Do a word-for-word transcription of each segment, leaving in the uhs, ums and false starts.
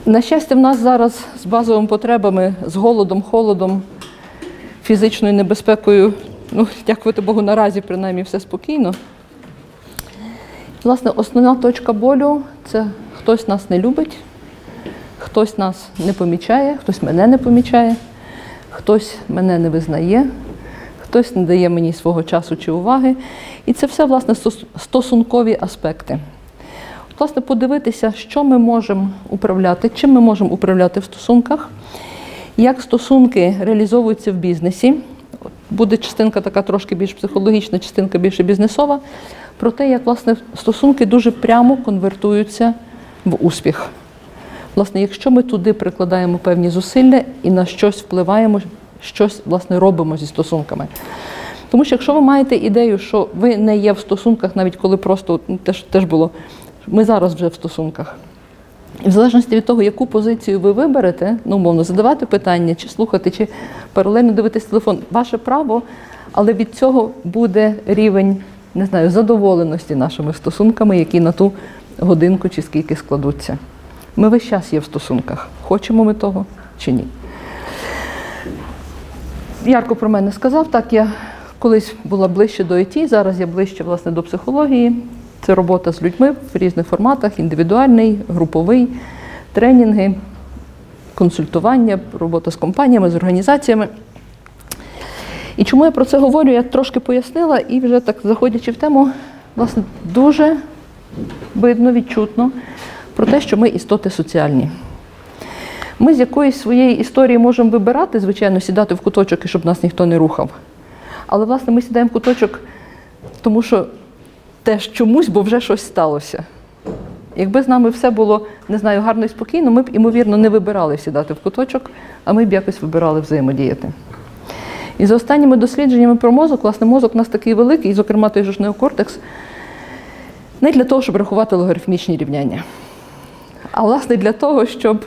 На щастя, в нас зараз з базовими потребами, з голодом, холодом, фізичною небезпекою, ну, дякувати Богу, наразі, принаймні, все спокійно. Власне, основна точка болю – це хтось нас не любить, хтось нас не помічає, хтось мене не помічає, хтось мене не визнає, хтось не дає мені свого часу чи уваги. І це все, власне, стосункові аспекти. Власне, подивитися, що ми можемо управляти, чим ми можемо управляти в стосунках, як стосунки реалізовуються в бізнесі. Буде частинка така трошки більш психологічна, частинка більше бізнесова, про те, як, власне, стосунки дуже прямо конвертуються в успіх. Власне, якщо ми туди прикладаємо певні зусилля і на щось впливаємо, щось, власне, робимо зі стосунками. Тому що якщо ви маєте ідею, що ви не є в стосунках, навіть коли просто, теж, теж було, ми зараз вже в стосунках. І в залежності від того, яку позицію ви виберете, ну, умовно, задавати питання, чи слухати, чи паралельно дивитись телефон, ваше право, але від цього буде рівень, не знаю, задоволеності нашими стосунками, які на ту годинку чи скільки складуться. Ми весь час є в стосунках. Хочемо ми того чи ні. Ярко про мене сказав, так, я колись була ближче до ай ті, зараз я ближче, власне, до психології. Це робота з людьми в різних форматах, індивідуальний, груповий, тренінги, консультування, робота з компаніями, з організаціями. І чому я про це говорю, я трошки пояснила, і вже так, заходячи в тему, власне, дуже видно, відчутно про те, що ми істоти соціальні. Ми з якоїсь своєї історії можемо вибирати, звичайно, сідати в куточок, і щоб нас ніхто не рухав. Але, власне, ми сідаємо в куточок, тому що теж чомусь, бо вже щось сталося. Якби з нами все було, не знаю, гарно і спокійно, ми б, ймовірно, не вибирали сідати в куточок, а ми б якось вибирали взаємодіяти. І за останніми дослідженнями про мозок, власне, мозок у нас такий великий, і, зокрема, той же ж неокортекс, не для того, щоб рахувати логарифмічні рівняння, а, власне, для того, щоб...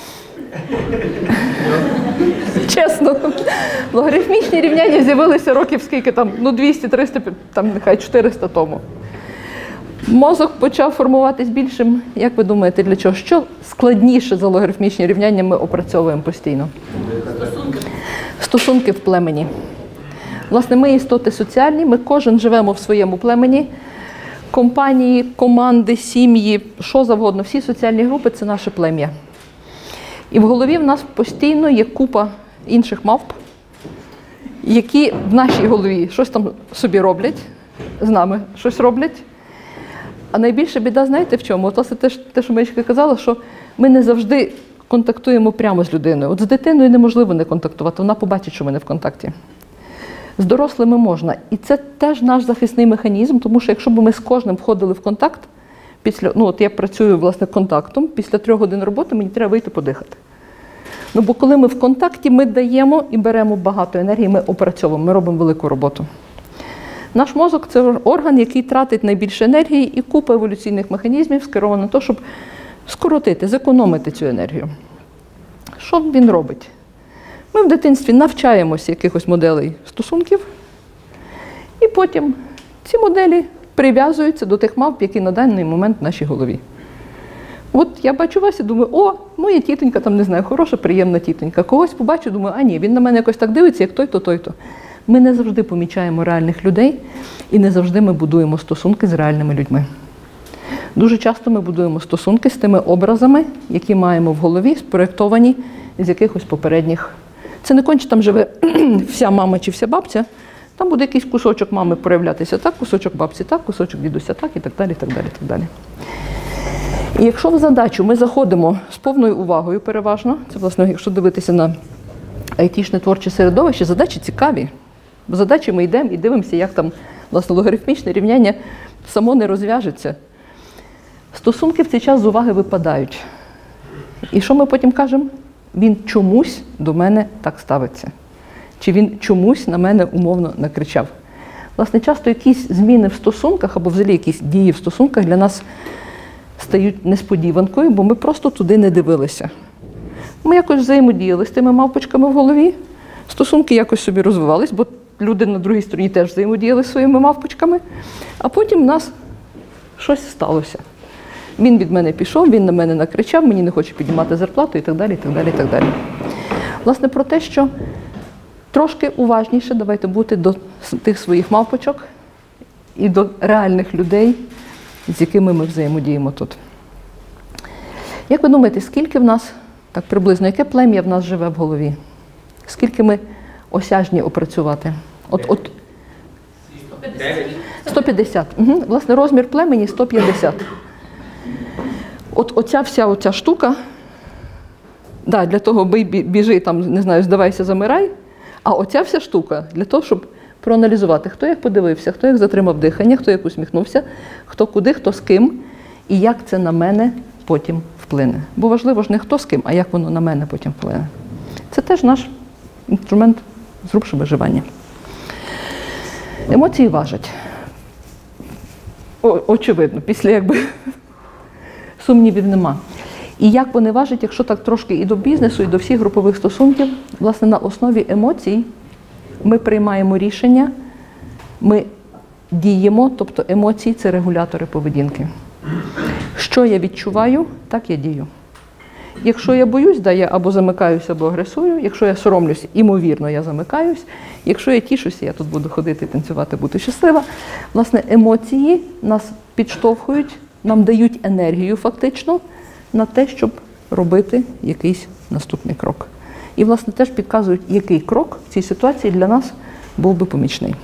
Чесно, логарифмічні рівняння з'явилися років скільки там, ну двісті, триста, там нехай чотириста тому. Мозок почав формуватись більшим, як ви думаєте, для чого? Що складніше за логарифмічні рівняння ми опрацьовуємо постійно? Стосунки. Стосунки в племені. Власне, ми істоти соціальні, ми кожен живемо в своєму племені. Компанії, команди, сім'ї, що завгодно, всі соціальні групи – це наше плем'я. І в голові в нас постійно є купа інших мавп, які в нашій голові щось там собі роблять, з нами щось роблять. А найбільша біда, знаєте в чому? От, власне, те, те, що Maycica казала, що ми не завжди контактуємо прямо з людиною. От з дитиною неможливо не контактувати, вона побачить, що ми не в контакті. З дорослими можна. І це теж наш захисний механізм, тому що якщо б ми з кожним входили в контакт, після, ну от я працюю, власне, контактом, після трьох годин роботи мені треба вийти подихати. Ну, бо коли ми в контакті, ми даємо і беремо багато енергії, ми опрацьовуємо, ми робимо велику роботу. Наш мозок – це орган, який тратить найбільше енергії, і купа еволюційних механізмів скерована на те, щоб скоротити, зекономити цю енергію. Що він робить? Ми в дитинстві навчаємося якихось моделей стосунків, і потім ці моделі прив'язуються до тих мавп, які на даний момент в нашій голові. От я бачу вас і думаю, о, моя тітонька, там, не знаю, хороша, приємна тітонька. Когось побачу, думаю, а ні, він на мене якось так дивиться, як той-то, той-то. Ми не завжди помічаємо реальних людей, і не завжди ми будуємо стосунки з реальними людьми. Дуже часто ми будуємо стосунки з тими образами, які маємо в голові, спроєктовані з якихось попередніх. Це не конче там живе вся мама чи вся бабця, там буде якийсь кусочок мами проявлятися так, кусочок бабці так, кусочок дідуся так і так далі, так далі, так далі. І якщо в задачу ми заходимо з повною увагою переважно, це, власне, якщо дивитися на айтішне творче середовище, задачі цікаві. В задачі ми йдемо і дивимося, як там, власне, логарифмічне рівняння само не розв'яжеться. Стосунки в цей час з уваги випадають. І що ми потім кажемо? Він чомусь до мене так ставиться. Чи він чомусь на мене умовно накричав. Власне, часто якісь зміни в стосунках або взагалі якісь дії в стосунках для нас стають несподіванкою, бо ми просто туди не дивилися. Ми якось взаємодіяли з тими мавпочками в голові, стосунки якось собі розвивались, бо люди на другій стороні теж взаємодіяли з своїми мавпочками, а потім в нас щось сталося. Він від мене пішов, він на мене накричав, мені не хоче піднімати зарплату і так далі, і так далі, і так далі. Власне, про те, що трошки уважніше давайте бути до тих своїх мавпочок і до реальних людей, з якими ми взаємодіємо тут. Як ви думаєте, скільки в нас, так приблизно, яке плем'я в нас живе в голові? Скільки ми осяжні опрацювати? От, от, сто п'ятдесят. Угу. Власне, розмір племені сто п'ятдесят. От оця вся оця штука, да, для того бий, біжи, там, не знаю, здавайся, замирай, а оця вся штука для того, щоб проаналізувати, хто як подивився, хто як затримав дихання, хто як усміхнувся, хто куди, хто з ким, і як це на мене потім вплине. Бо важливо ж не хто з ким, а як воно на мене потім вплине. Це теж наш інструмент зрубши виживання. Емоції важать. О, очевидно, після якби сумнівів нема. І як вони важать, якщо так трошки і до бізнесу, і до всіх групових стосунків, власне, на основі емоцій ми приймаємо рішення, ми діємо, тобто емоції – це регулятори поведінки. Що я відчуваю, так я дію. Якщо я боюсь, да, я або замикаюсь, або агресую. Якщо я соромлюсь, імовірно, я замикаюсь. Якщо я тішуся, я тут буду ходити, танцювати, бути щаслива. Власне, емоції нас підштовхують, нам дають енергію фактично на те, щоб робити якийсь наступний крок. І, власне, теж підказують, який крок в цій ситуації для нас був би помічний.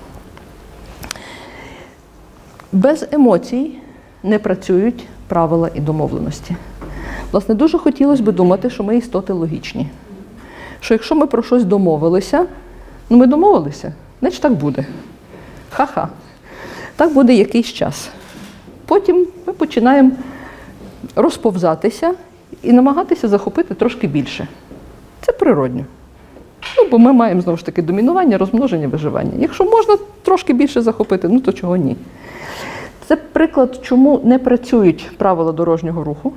Без емоцій не працюють правила і домовленості. Власне, дуже хотілося б думати, що ми істоти логічні. Що якщо ми про щось домовилися, ну ми домовилися, значить так буде. Ха-ха. Так буде якийсь час. Потім ми починаємо розповзатися і намагатися захопити трошки більше. Це природньо. Ну, бо ми маємо, знову ж таки, домінування, розмноження, виживання. Якщо можна трошки більше захопити, ну то чого ні. Це приклад, чому не працюють правила дорожнього руху.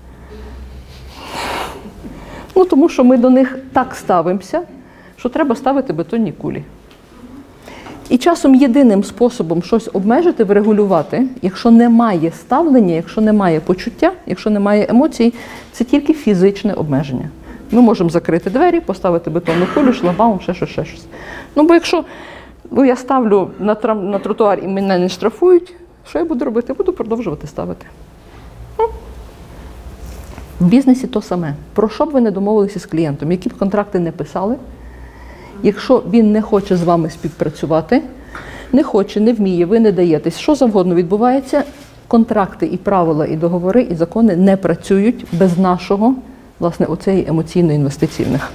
Ну, тому що ми до них так ставимося, що треба ставити бетонні кулі. І часом єдиним способом щось обмежити, врегулювати, якщо немає ставлення, якщо немає почуття, якщо немає емоцій, це тільки фізичне обмеження. Ми можемо закрити двері, поставити бетонну кулю, шлагбаум, ще щось, ще щось. Ну, бо якщо ну, я ставлю на, трам, на тротуар і мене не штрафують, що я буду робити? Я буду продовжувати ставити. Ну. В бізнесі то саме. Про що б ви не домовилися з клієнтом, які б контракти не писали, якщо він не хоче з вами співпрацювати, не хоче, не вміє, ви не даєтесь, що завгодно відбувається, контракти і правила, і договори, і закони не працюють без нашого, власне, оцеї емоційної інвестиції в них.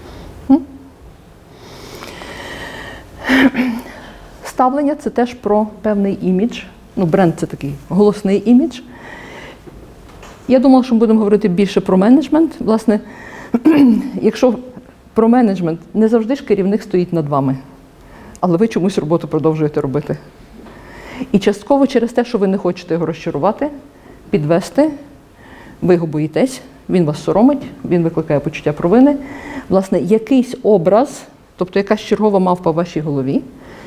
Ставлення – це теж про певний імідж. Ну, бренд – це такий голосний імідж. Я думала, що ми будемо говорити більше про менеджмент. Власне, якщо про менеджмент, не завжди ж керівник стоїть над вами, але ви чомусь роботу продовжуєте робити. І частково через те, що ви не хочете його розчарувати, підвести, ви його боїтесь, він вас соромить, він викликає почуття провини. Власне, якийсь образ, тобто якась чергова мавпа в вашій голові,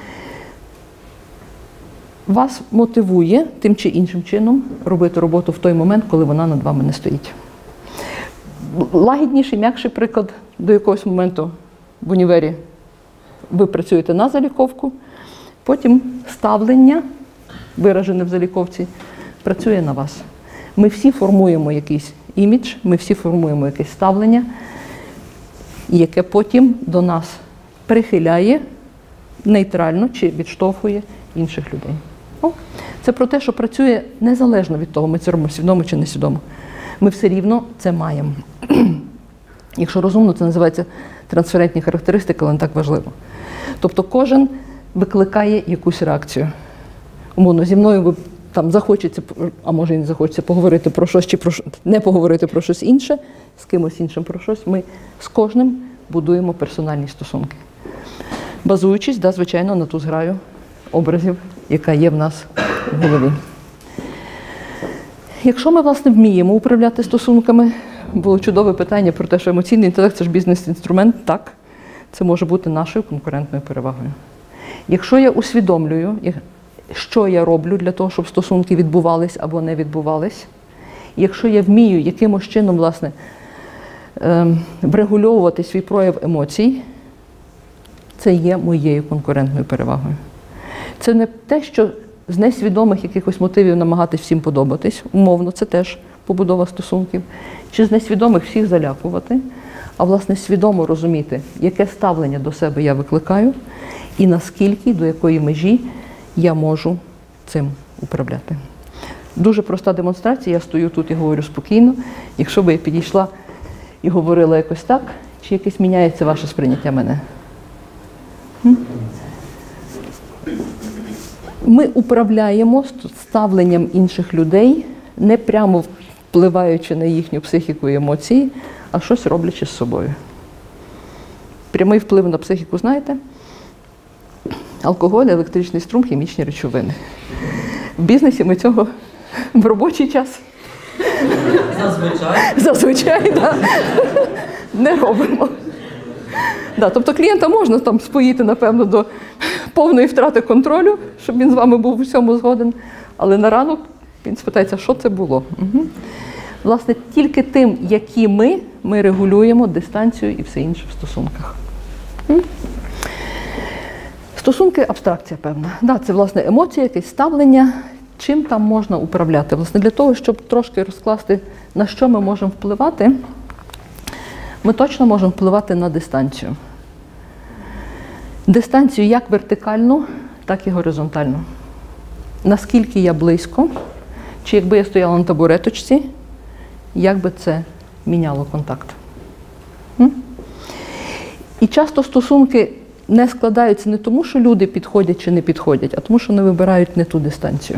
вас мотивує тим чи іншим чином робити роботу в той момент, коли вона над вами не стоїть. Лагідніший, м'якший приклад до якогось моменту в універі ви працюєте на заліковку, потім ставлення, виражене в заліковці, працює на вас. Ми всі формуємо якийсь імідж, ми всі формуємо якесь ставлення, яке потім до нас прихиляє нейтрально чи відштовхує інших людей. Ну, це про те, що працює незалежно від того, ми це робимо свідомо чи несвідомо. Ми все рівно це маємо. Якщо розумно, це називається трансферентні характеристики, але не так важливо. Тобто кожен викликає якусь реакцію. Умовно, зі мною ви там захочеться, а може і не захочеться поговорити про щось, чи про, не поговорити про щось інше, з кимось іншим про щось. Ми з кожним будуємо персональні стосунки. Базуючись, да, звичайно, на ту зграю образів, яка є в нас в голові. Якщо ми, власне, вміємо управляти стосунками, було чудове питання про те, що емоційний інтелект – це ж бізнес-інструмент, так, це може бути нашою конкурентною перевагою. Якщо я усвідомлюю, що я роблю для того, щоб стосунки відбувались або не відбувались, І якщо я вмію якимось чином, власне, врегульовувати свій прояв емоцій, це є моєю конкурентною перевагою. Це не те, що з несвідомих якихось мотивів намагатись всім подобатись, умовно, це теж побудова стосунків, чи з несвідомих всіх залякувати, а, власне, свідомо розуміти, яке ставлення до себе я викликаю і наскільки, до якої межі я можу цим управляти. Дуже проста демонстрація, я стою тут і говорю спокійно. Якщо би я підійшла і говорила якось так, чи якесь міняється ваше сприйняття мене? Ми управляємо ставленням інших людей, не прямо впливаючи на їхню психіку і емоції, а щось роблячи з собою. Прямий вплив на психіку, знаєте? Алкоголь, електричний струм, хімічні речовини. В бізнесі ми цього в робочий час Зазвичай. Зазвичай, так. Не робимо. Да, тобто клієнта можна там споїти, напевно, до повної втрати контролю, щоб він з вами був у всьому згоден, але на ранок він спитається, що це було. Угу. Власне, тільки тим, які ми, ми регулюємо дистанцію і все інше в стосунках. Угу. Стосунки – абстракція певна. Да, це, власне, емоція, якесь ставлення, чим там можна управляти. Власне, для того, щоб трошки розкласти, на що ми можемо впливати, ми точно можемо впливати на дистанцію. Дистанцію як вертикальну, так і горизонтальну. Наскільки я близько, чи якби я стояла на табуреточці, як би це міняло контакт. М? І часто стосунки не складаються не тому, що люди підходять чи не підходять, а тому, що вони вибирають не ту дистанцію.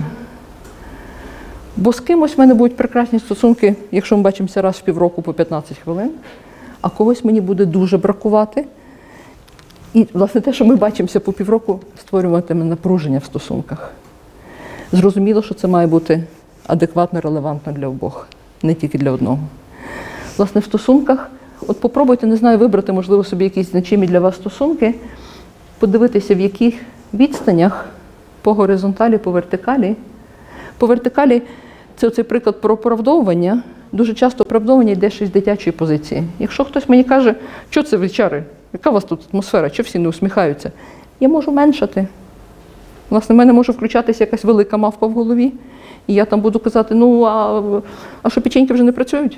Бо з кимось в мене будуть прекрасні стосунки, якщо ми бачимося раз в півроку по п'ятнадцять хвилин, а когось мені буде дуже бракувати. І, власне, те, що ми бачимося по півроку, створюватиме напруження в стосунках. Зрозуміло, що це має бути адекватно, релевантно для обох, не тільки для одного. Власне, в стосунках, от попробуйте, не знаю, вибрати, можливо, собі якісь значимі для вас стосунки, подивитися, в яких відстанях по горизонталі, по вертикалі. По вертикалі це оцей приклад про оправдовування. Дуже часто оправдовування йде ще з дитячої позиції. Якщо хтось мені каже, що це ви, чари, яка у вас тут атмосфера, що всі не усміхаються, я можу меншати. Власне, в мене може включатися якась велика мавпа в голові, і я там буду казати, ну, а, а що печеньки вже не працюють?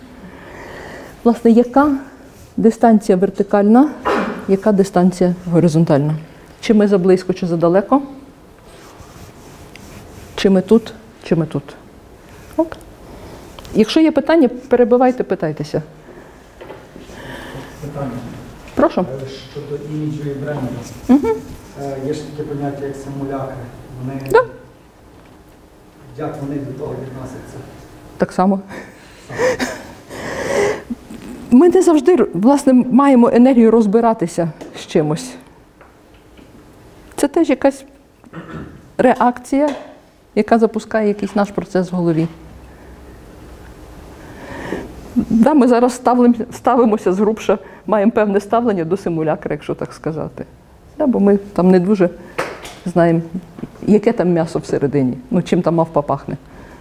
Власне, яка дистанція вертикальна, яка дистанція горизонтальна? Чи ми заблизько, чи задалеко? Чи ми тут, чи ми тут? Ок. Якщо є питання, перебивайте, питайтеся. Питання. Прошу. Щодо іміджу і бренду. Угу. Є ж таке поняття, як симулякри. Вони... Да. Як вони до того відносяться? Так само. Ми не завжди, власне, маємо енергію розбиратися з чимось. Це теж якась реакція, яка запускає якийсь наш процес в голові. Да, ми зараз ставимо, ставимося згрубше, маємо певне ставлення до симулякра, якщо так сказати. Да, бо ми там не дуже знаємо, яке там м'ясо всередині, ну, чим там мавпа пахне.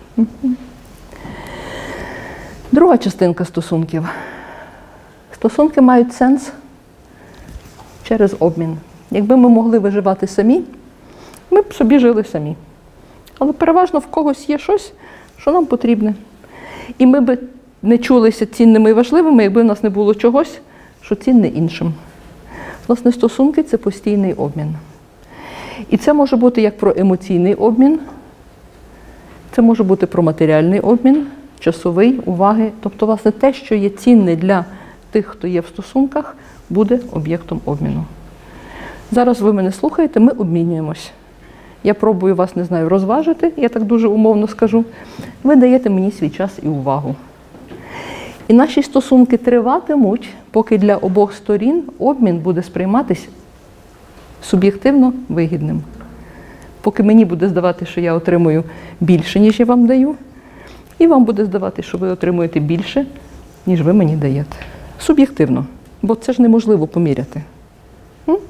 Друга частинка стосунків. Стосунки мають сенс через обмін. Якби ми могли виживати самі, ми б собі жили самі. Але переважно в когось є щось, що нам потрібне. І ми б не чулися цінними і важливими, якби в нас не було чогось, що цінне іншим. Власне, стосунки – це постійний обмін. І це може бути як про емоційний обмін, це може бути про матеріальний обмін, часовий, уваги. Тобто, власне, те, що є цінне для тих, хто є в стосунках, буде об'єктом обміну. Зараз ви мене слухаєте, ми обмінюємось. Я пробую вас, не знаю, розважити, я так дуже умовно скажу. Ви даєте мені свій час і увагу. І наші стосунки триватимуть, поки для обох сторін обмін буде сприйматись суб'єктивно вигідним. Поки мені буде здавати, що я отримую більше, ніж я вам даю, і вам буде здавати, що ви отримуєте більше, ніж ви мені даєте. Суб'єктивно, бо це ж неможливо поміряти. М?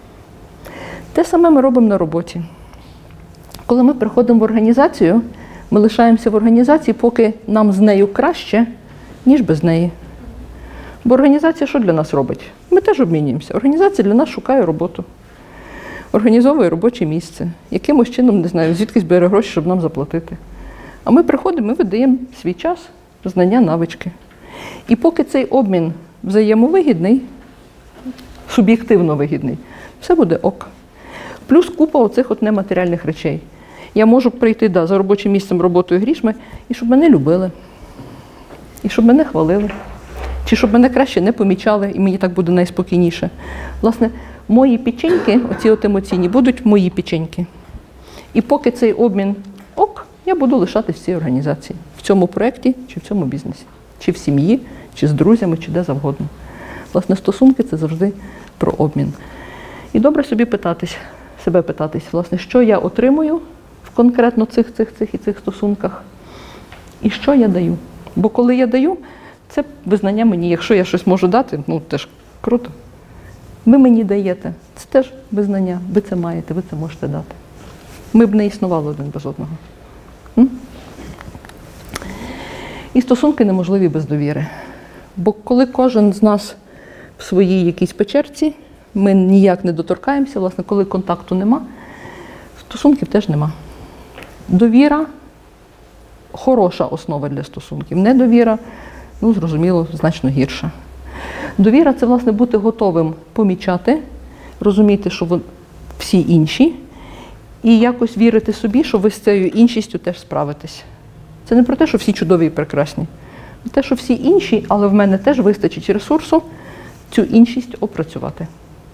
Те саме ми робимо на роботі. Коли ми приходимо в організацію, Ми лишаємося в організації, поки нам з нею краще, ніж без неї. Бо організація що для нас робить? Ми теж обмінюємося. Організація для нас шукає роботу, організовує робоче місце, якимось чином, не знаю, звідкись бере гроші, щоб нам заплатити. А ми приходимо, ми видаємо свій час, знання, навички. І поки цей обмін взаємовигідний, суб'єктивно вигідний, все буде ок. Плюс купа оцих от нематеріальних речей. Я можу прийти да, за робочим місцем, роботою грішми, і щоб мене любили, і щоб мене хвалили, чи щоб мене краще не помічали, і мені так буде найспокійніше. Власне, мої печеньки, оці от емоційні, будуть мої печеньки. І поки цей обмін ок, я буду лишатись в цій організації, в цьому проєкті, чи в цьому бізнесі, чи в сім'ї, чи з друзями, чи де завгодно. Власне, стосунки – це завжди про обмін. І добре собі питатись, себе питатись, власне, що я отримую в конкретно цих, цих, цих і цих стосунках, і що я даю. Бо коли я даю, це визнання мені. Якщо я щось можу дати, ну, теж круто. Ви мені даєте, це теж визнання. Ви це маєте, ви це можете дати. Ми б не існували один без одного. М? І стосунки неможливі без довіри. Бо коли кожен з нас в своїй якійсь печерці, ми ніяк не доторкаємося, власне, коли контакту нема, стосунків теж нема. Довіра – хороша основа для стосунків. Недовіра, ну, зрозуміло, значно гірша. Довіра – це, власне, бути готовим помічати, розуміти, що ви всі інші, і якось вірити собі, що ви з цією іншістю теж справитесь. Це не про те, що всі чудові і прекрасні. Про те, що всі інші, але в мене теж вистачить ресурсу цю іншість опрацювати.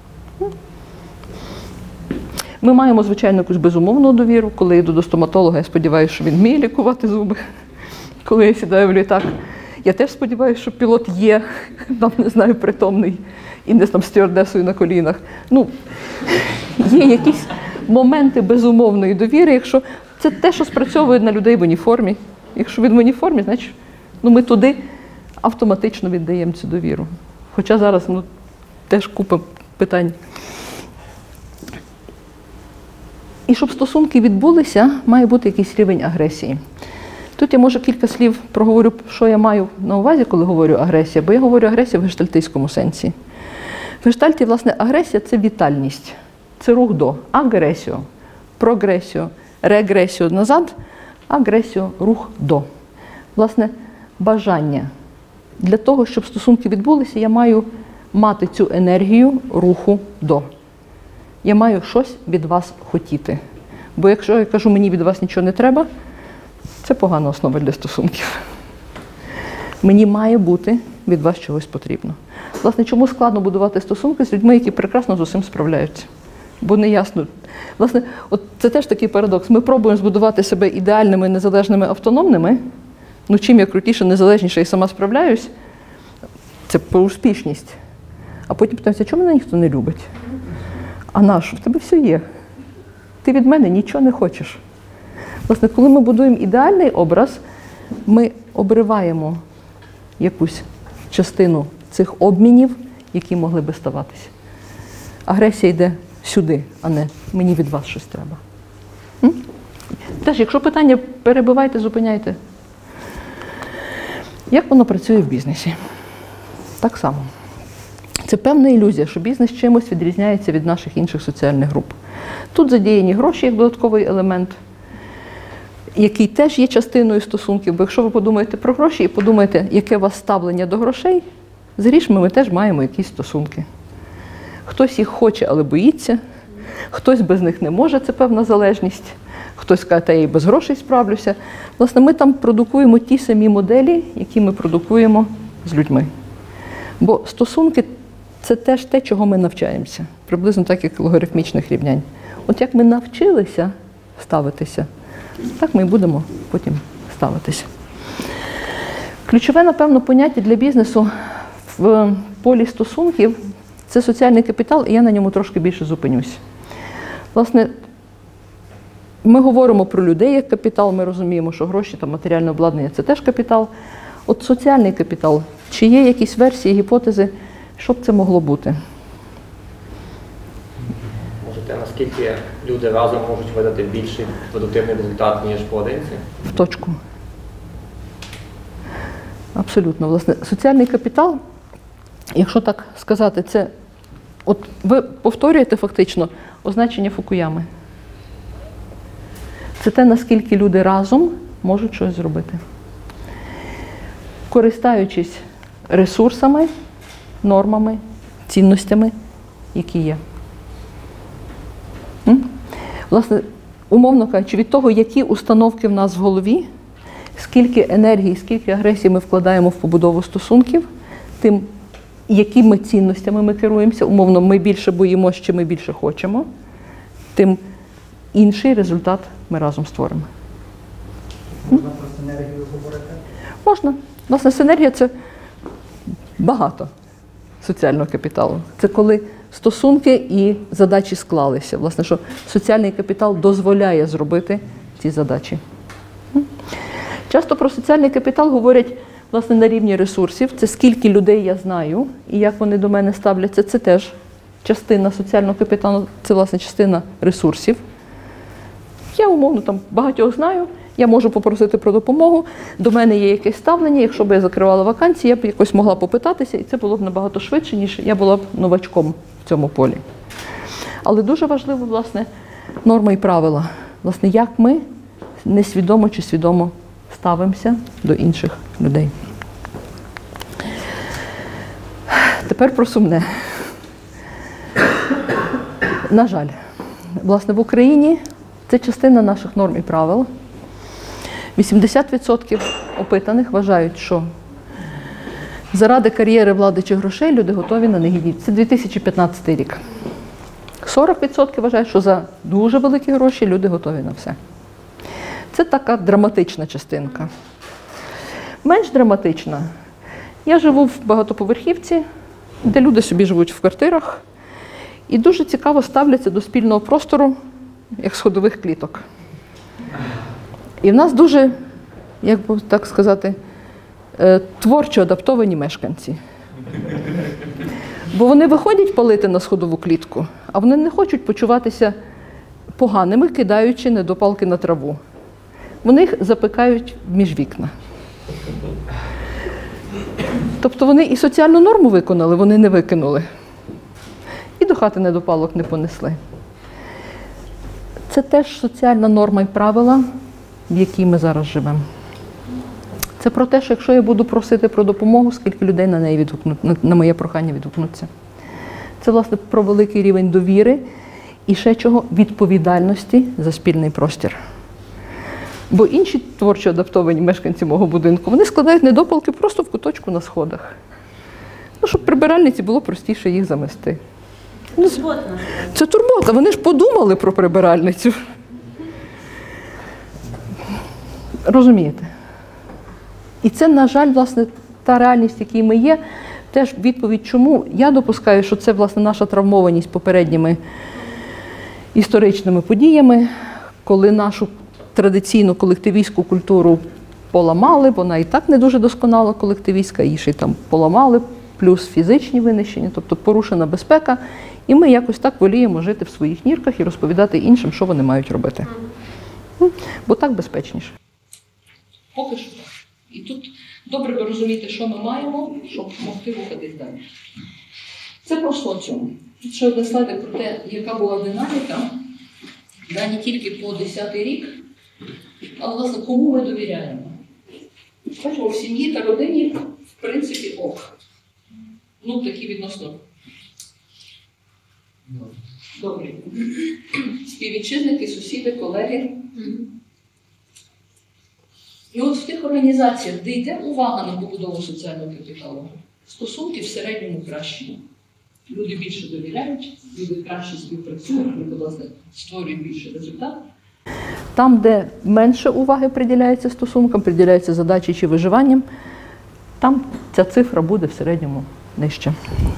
Ми маємо, звичайно, якусь безумовну довіру. Коли я йду до стоматолога, я сподіваюся, що він вміє лікувати зуби. Коли я сідаю в літак, я теж сподіваюся, що пілот є, там, не знаю, притомний, і не там стюардесою на колінах. Ну, є якісь моменти безумовної довіри, якщо це те, що спрацьовує на людей в уніформі. Якщо він в уніформі, значить, ну, ми туди автоматично віддаємо цю довіру. Хоча зараз, ну, теж купа питань. І щоб стосунки відбулися, має бути якийсь рівень агресії. Тут я, може, кілька слів проговорю, що я маю на увазі, коли говорю агресія, бо я говорю агресія в гештальтистському сенсі. В гештальті, власне, агресія – це вітальність, це рух до. Агресіо, прогресіо, регресіо назад, агресіо – рух до. Власне, бажання. Для того, щоб стосунки відбулися, я маю мати цю енергію руху до. Я маю щось від вас хотіти. Бо якщо я кажу, мені від вас нічого не треба, це погана основа для стосунків. Мені має бути від вас чогось потрібно. Власне, чому складно будувати стосунки з людьми, які прекрасно з усім справляються? Бо не ясно. Власне, от це теж такий парадокс. Ми пробуємо збудувати себе ідеальними, незалежними, автономними. Ну, чим я крутіше, незалежніше і сама справляюсь, це про успішність. А потім питаємося, чому мене ніхто не любить? А нащо? В тебе все є. Ти від мене нічого не хочеш. Власне, коли ми будуємо ідеальний образ, ми обриваємо якусь частину цих обмінів, які могли би ставатися. Агресія йде сюди, а не мені від вас щось треба. М? Теж, якщо питання перебивайте, зупиняйте. Як воно працює в бізнесі? Так само. Це певна ілюзія, що бізнес чимось відрізняється від наших інших соціальних груп. Тут задіяні гроші як додатковий елемент, який теж є частиною стосунків. Бо якщо ви подумаєте про гроші і подумаєте, яке у вас ставлення до грошей, з грішми ми теж маємо якісь стосунки. Хтось їх хоче, але боїться, хтось без них не може, це певна залежність. Хтось каже, та я і без грошей справлюся. Власне, ми там продукуємо ті самі моделі, які ми продукуємо з людьми. Бо стосунки – це теж те, чого ми навчаємося. Приблизно так, як логарифмічних рівнянь. От як ми навчилися ставитися, так ми і будемо потім ставитися. Ключове, напевно, поняття для бізнесу в полі стосунків – це соціальний капітал, і я на ньому трошки більше зупинюсь. Власне, ми говоримо про людей як капітал, ми розуміємо, що гроші та матеріальне обладнання – це теж капітал. От соціальний капітал, чи є якісь версії, гіпотези, що б це могло бути? Може, те, наскільки наскільки люди разом можуть видати більший продуктивний результат, ніж поодинці? В точку. Абсолютно. Власне, соціальний капітал, якщо так сказати, це, от ви повторюєте фактично означення Фукуями. Це те, наскільки люди разом можуть щось зробити. Користаючись ресурсами, нормами, цінностями, які є. М? Власне, умовно кажучи, від того, які установки в нас в голові, скільки енергії, скільки агресії ми вкладаємо в побудову стосунків, тим, якими цінностями ми керуємося, умовно, ми більше боїмося, чи ми більше хочемо, тим інший результат ми разом створимо. Можна про синергію говорити? Можна. Власне, синергія – це багато соціального капіталу. Це коли стосунки і задачі склалися. Власне, що соціальний капітал дозволяє зробити ці задачі. Часто про соціальний капітал говорять, власне, на рівні ресурсів. Це скільки людей я знаю і як вони до мене ставляться. Це теж частина соціального капіталу, це, власне, частина ресурсів. Я, умовно, там багатьох знаю, я можу попросити про допомогу, до мене є якесь ставлення, якщо б я закривала вакансії, я б якось могла попитатися, і це було б набагато швидше, ніж я була б новачком в цьому полі. Але дуже важливо, власне, норми і правила. Власне, як ми несвідомо чи свідомо ставимося до інших людей. Тепер про сумне. На жаль, власне, в Україні це частина наших норм і правил. вісімдесят відсотків опитаних вважають, що заради кар'єри, влади чи грошей люди готові на них йти. Це дві тисячі п'ятнадцятий рік. сорок відсотків вважають, що за дуже великі гроші люди готові на все. Це така драматична частинка. Менш драматична. Я живу в багатоповерхівці, де люди собі живуть в квартирах, і дуже цікаво ставляться до спільного простору, як сходових кліток. І в нас дуже, як би так сказати, творчо адаптовані мешканці. Бо вони виходять палити на сходову клітку, а вони не хочуть почуватися поганими, кидаючи недопалки на траву. Вони їх запикають між вікна. Тобто вони і соціальну норму виконали, вони не викинули. І до хати недопалок не понесли. Це теж соціальна норма і правила, в якій ми зараз живемо. Це про те, що якщо я буду просити про допомогу, скільки людей на неї відгукнуть, на моє прохання відгукнуться. Це, власне, про великий рівень довіри і ще чого – відповідальності за спільний простір. Бо інші творчо адаптовані мешканці мого будинку, вони складають недопалки просто в куточку на сходах. Ну, щоб прибиральниці було простіше їх замести. Це турбота. Вони ж подумали про прибиральницю. Розумієте? І це, на жаль, власне, та реальність, в якій ми є, теж відповідь чому. Я допускаю, що це, власне, наша травмованість попередніми історичними подіями, коли нашу традиційну колективістську культуру поламали, вона і так не дуже досконала колективістська, її ще й там поламали, плюс фізичні винищення, тобто порушена безпека, і ми якось так воліємо жити в своїх нірках і розповідати іншим, що вони мають робити. Бо так безпечніше. Поки що так. І тут добре ви розумієте, що ми маємо, щоб могти рухатись далі. Це про соціум. Тут ще одне слайди про те, яка була динаміка, да, не тільки по десятий рік, а, власне, кому ми довіряємо. Бачимо, в сім'ї та родині, в принципі, ок. Ну, такі відносно добрі. Співвітчизники, сусіди, колеги. І от в тих організаціях, де йде увага на побудову соціального капіталу, стосунки в середньому кращі. Люди більше довіряють, люди краще співпрацюють, люди, власне, створюють більше результат. Там, де менше уваги приділяється стосункам, приділяється задачі чи виживанням, там ця цифра буде в середньому нижче.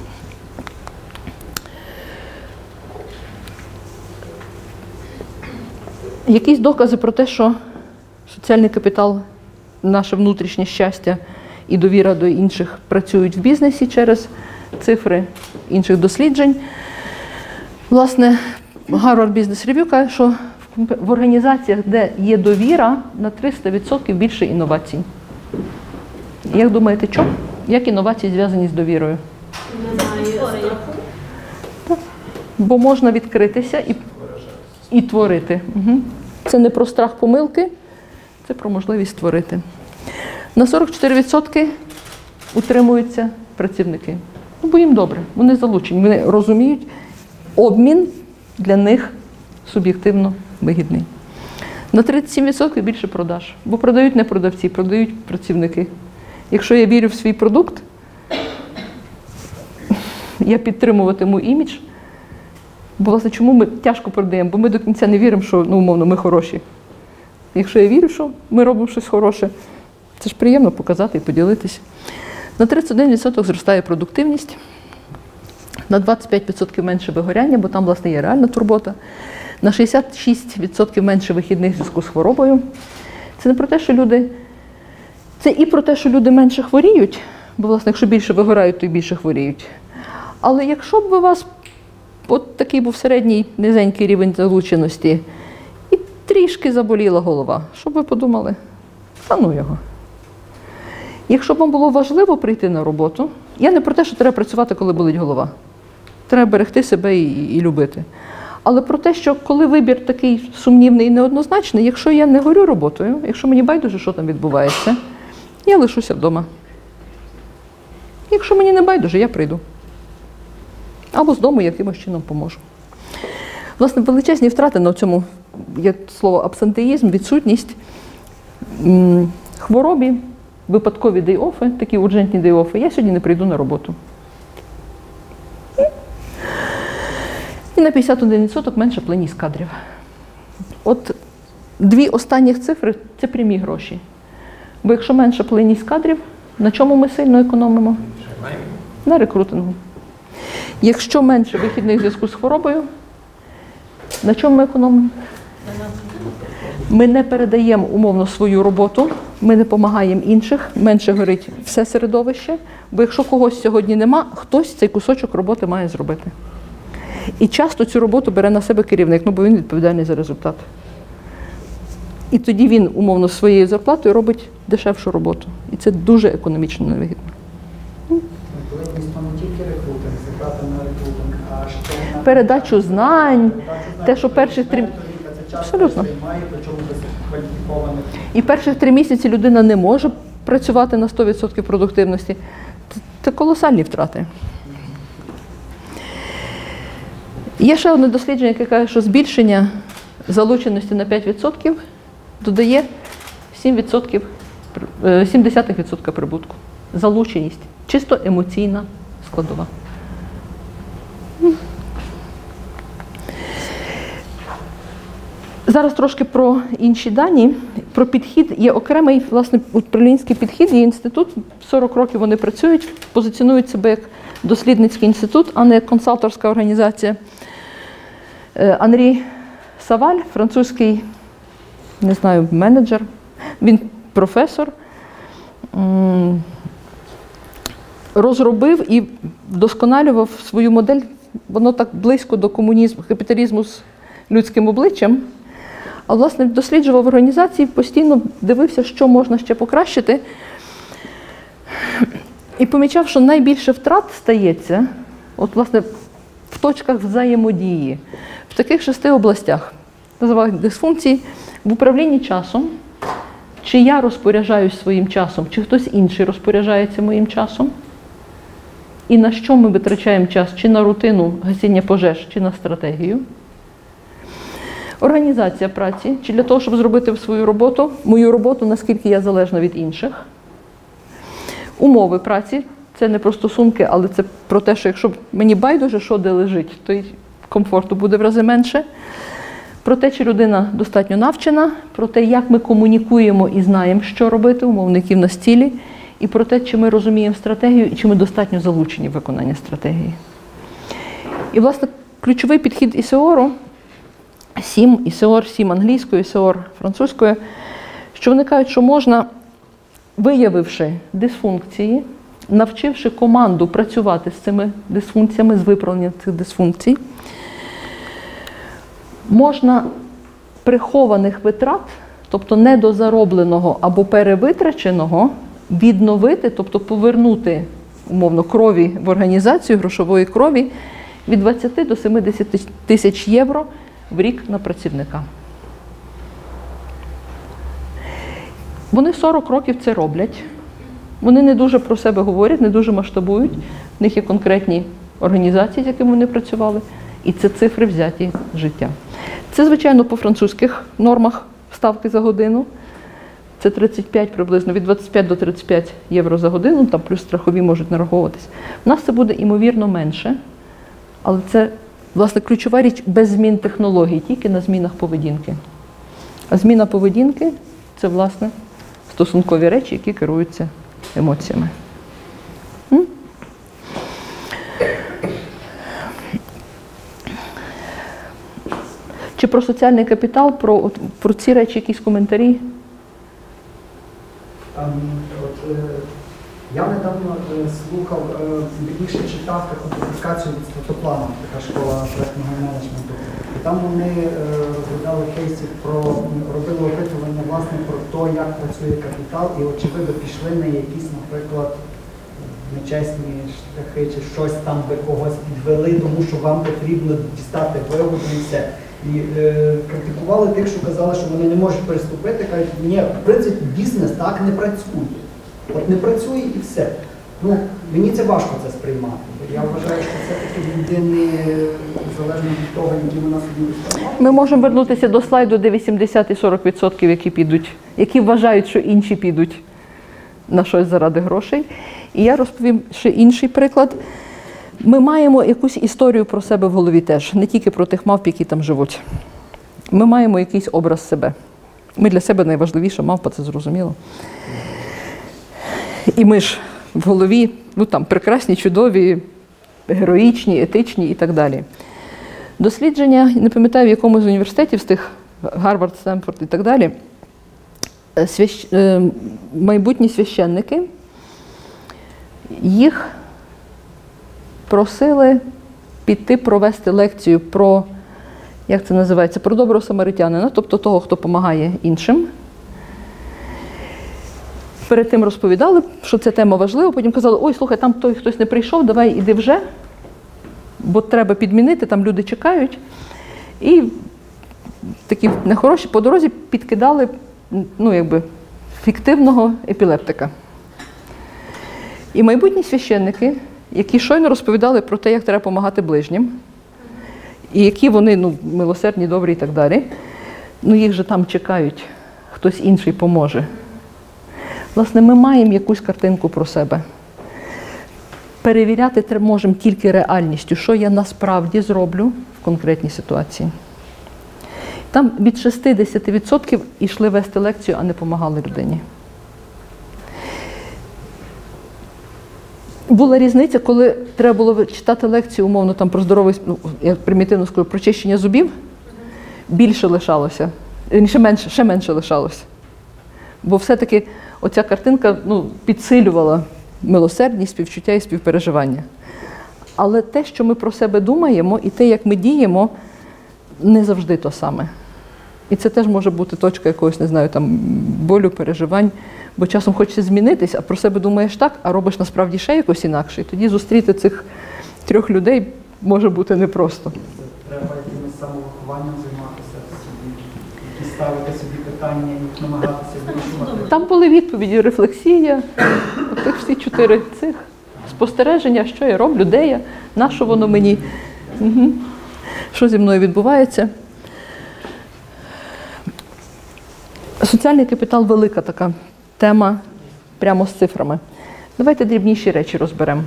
Якісь докази про те, що соціальний капітал, наше внутрішнє щастя і довіра до інших працюють в бізнесі через цифри інших досліджень. Власне, Harvard Business Review каже, що в організаціях, де є довіра, на триста відсотків більше інновацій. Як думаєте, чому? Як інновації зв'язані з довірою? Бо можна відкритися і, і творити. Угу. Це не про страх помилки, це про можливість створити. На сорок чотири відсотки утримуються працівники. Ну, бо їм добре, вони залучені, вони розуміють, обмін для них суб'єктивно вигідний. На тридцять сім відсотків більше продаж, бо продають не продавці, продають працівники. Якщо я вірю в свій продукт, я підтримуватиму імідж. Бо, власне, чому ми тяжко продаємо? Бо ми до кінця не віримо, що, ну, умовно, ми хороші. Якщо я вірю, що ми робимо щось хороше, це ж приємно показати і поділитися. На тридцять один відсоток зростає продуктивність, на двадцять п'ять відсотків менше вигоряння, бо там, власне, є реальна турбота, на шістдесят шість відсотків менше вихідних в зв'язку з хворобою. Це не про те, що люди... Це і про те, що люди менше хворіють, бо, власне, якщо більше вигорають, то і більше хворіють. Але якщо б у вас от такий був середній низенький рівень залученості і трішки заболіла голова, що б ви подумали? Та ну його. Якщо б вам було важливо прийти на роботу, я не про те, що треба працювати, коли болить голова. Треба берегти себе і, і любити. Але про те, що коли вибір такий сумнівний і неоднозначний, якщо я не горю роботою, якщо мені байдуже, що там відбувається, я лишуся вдома. Якщо мені не байдуже, я прийду. Або з дому якимось чином поможу. Власне, величезні втрати на цьому, як слово абсентеїзм, відсутність, хворобі, випадкові дей-оффи, такі урджентні дей-оффи, я сьогодні не прийду на роботу. І на п'ятдесят один відсоток менше плинність кадрів. От дві останніх цифри – це прямі гроші. Бо якщо менше плинність кадрів, на чому ми сильно економимо? На рекрутингу. Якщо менше вихідних в зв'язку з хворобою, на чому ми економимо? Ми не передаємо умовно свою роботу, ми не допомагаємо інших, менше горить все середовище, бо якщо когось сьогодні нема, хтось цей кусочок роботи має зробити. І часто цю роботу бере на себе керівник, ну, бо він відповідальний за результат. І тоді він умовно своєю зарплатою робить дешевшу роботу. І це дуже економічно невигідно. Не тільки рекрутинг, зібрати на рекрутинг, а ще на передачу знань, те, що перших три... Абсолютно. І перших три місяці людина не може працювати на сто відсотків продуктивності. Це колосальні втрати. Є ще одне дослідження, яке каже, що збільшення залученості на п'ять відсотків додає сім відсотків, сім десятих відсотка прибутку. Залученість. Чисто емоційна складова. Зараз трошки про інші дані, про підхід. Є окремий, власне, управлінський підхід, є інститут, сорок років вони працюють, позиціонують себе як дослідницький інститут, а не як консалтерська організація. 𝗏 Саваль, французький, не знаю, менеджер, він професор, розробив і вдосконалював свою модель, воно так близько до комунізму, капіталізму з людським обличчям. А, власне, досліджував організації, постійно дивився, що можна ще покращити. І помічав, що найбільше втрат стається, от, власне, в точках взаємодії, в таких шести областях, називають дисфункції, в управлінні часом, чи я розпоряджаюсь своїм часом, чи хтось інший розпоряджається моїм часом, і на що ми витрачаємо час, чи на рутину гасіння пожеж, чи на стратегію. Організація праці, чи для того, щоб зробити свою роботу, мою роботу, наскільки я залежна від інших. Умови праці, це не про стосунки, але це про те, що якщо мені байдуже, що де лежить, то й комфорту буде в рази менше. Про те, чи людина достатньо навчена, про те, як ми комунікуємо і знаємо, що робити, умовно, які в нас цілі, і про те, чи ми розуміємо стратегію і чи ми достатньо залучені в виконання стратегії. І, власне, ключовий підхід ІСОРу, сім, ІСОР, сім англійською, ІСОР французькою, що вони кажуть, що можна, виявивши дисфункції, навчивши команду працювати з цими дисфункціями, з виправленням цих дисфункцій, Можна прихованих витрат, тобто недозаробленого або перевитраченого, відновити, тобто повернути, умовно, крові в організацію, грошової крові, від двадцяти до семидесяти тисяч євро в рік на працівника. Вони сорок років це роблять. Вони не дуже про себе говорять, не дуже масштабують. В них є конкретні організації, з якими вони працювали. І це цифри взяті з життя. Це, звичайно, по французьких нормах ставки за годину. Це тридцять п'ять приблизно, від двадцяти п'яти до тридцяти п'яти євро за годину, там плюс страхові можуть нараховуватись. У нас це буде, ймовірно, менше. Але це, власне, ключова річ без змін технологій, тільки на змінах поведінки. А зміна поведінки – це, власне, стосункові речі, які керуються емоціями. М? Чи про соціальний капітал, про, от, про ці речі якісь коментарі? Там, от, е, я недавно е, слухав, е, більше читав таку публікацію від СвятоПлану, така школа проєктного менеджменту. І там вони е, розглядали кейси про, робили опитування, власне, про те, як працює капітал, і очевидно пішли на якісь, наприклад, нечесні шляхи чи щось там, ви когось підвели, тому що вам потрібно дістати вигоду і все. І е, критикували тих, що казали, що вони не можуть переступити, кажуть, ні, в принципі, бізнес так не працює. От не працює і все. Ну, мені це важко це сприймати. Я вважаю, що це таки людини, залежно від того, які вона собі виставляє. Ми можемо вернутися до слайду, де вісімдесят і сорок відсотків, які підуть, які вважають, що інші підуть на щось заради грошей. І я розповім ще інший приклад. Ми маємо якусь історію про себе в голові теж, не тільки про тих мавп, які там живуть. Ми маємо якийсь образ себе. Ми для себе найважливіша мавпа, це зрозуміло. І ми ж в голові, ну там, прекрасні, чудові, героїчні, етичні і так далі. Дослідження, не пам'ятаю, в якому з університетів, з тих Гарвард, Стенфорд і так далі, свящ... майбутні священники, їх просили піти провести лекцію про, як це називається, про доброго самаритянина, тобто того, хто допомагає іншим. Перед тим розповідали, що ця тема важлива, потім казали, ой, слухай, там той хтось не прийшов, давай іди вже, бо треба підмінити, там люди чекають. І такі нехороші по дорозі підкидали, ну, якби, фіктивного епілептика. І майбутні священники, які щойно розповідали про те, як треба допомагати ближнім, і які вони, ну, милосердні, добрі і так далі, ну, їх же там чекають, хтось інший поможе. Власне, ми маємо якусь картинку про себе. Перевіряти можемо тільки реальністю, що я насправді зроблю в конкретній ситуації. Там від шістдесят відсотків йшли вести лекцію, а не допомагали людині. Була різниця, коли треба було читати лекцію, умовно, там, про здоровий, ну, я примітивно скажу, про чищення зубів, більше лишалося, ще менше, ще менше лишалося. Бо все-таки оця картинка, ну, підсилювала милосердність, співчуття і співпереживання. Але те, що ми про себе думаємо, і те, як ми діємо, не завжди то саме. І це теж може бути точка якогось, не знаю, там, болю, переживань, бо часом хочеться змінитись, а про себе думаєш так, а робиш насправді ще якось інакше. І тоді зустріти цих трьох людей може бути непросто. Треба якимось самовихованням займатися собі, які ставити собі питання і намагатися вирішувати. Там були відповіді, рефлексія, тих всі чотири цих, спостереження, що я роблю, де я, на що воно мені, угу. Що зі мною відбувається. Соціальний капітал – велика така тема, прямо з цифрами. Давайте дрібніші речі розберемо.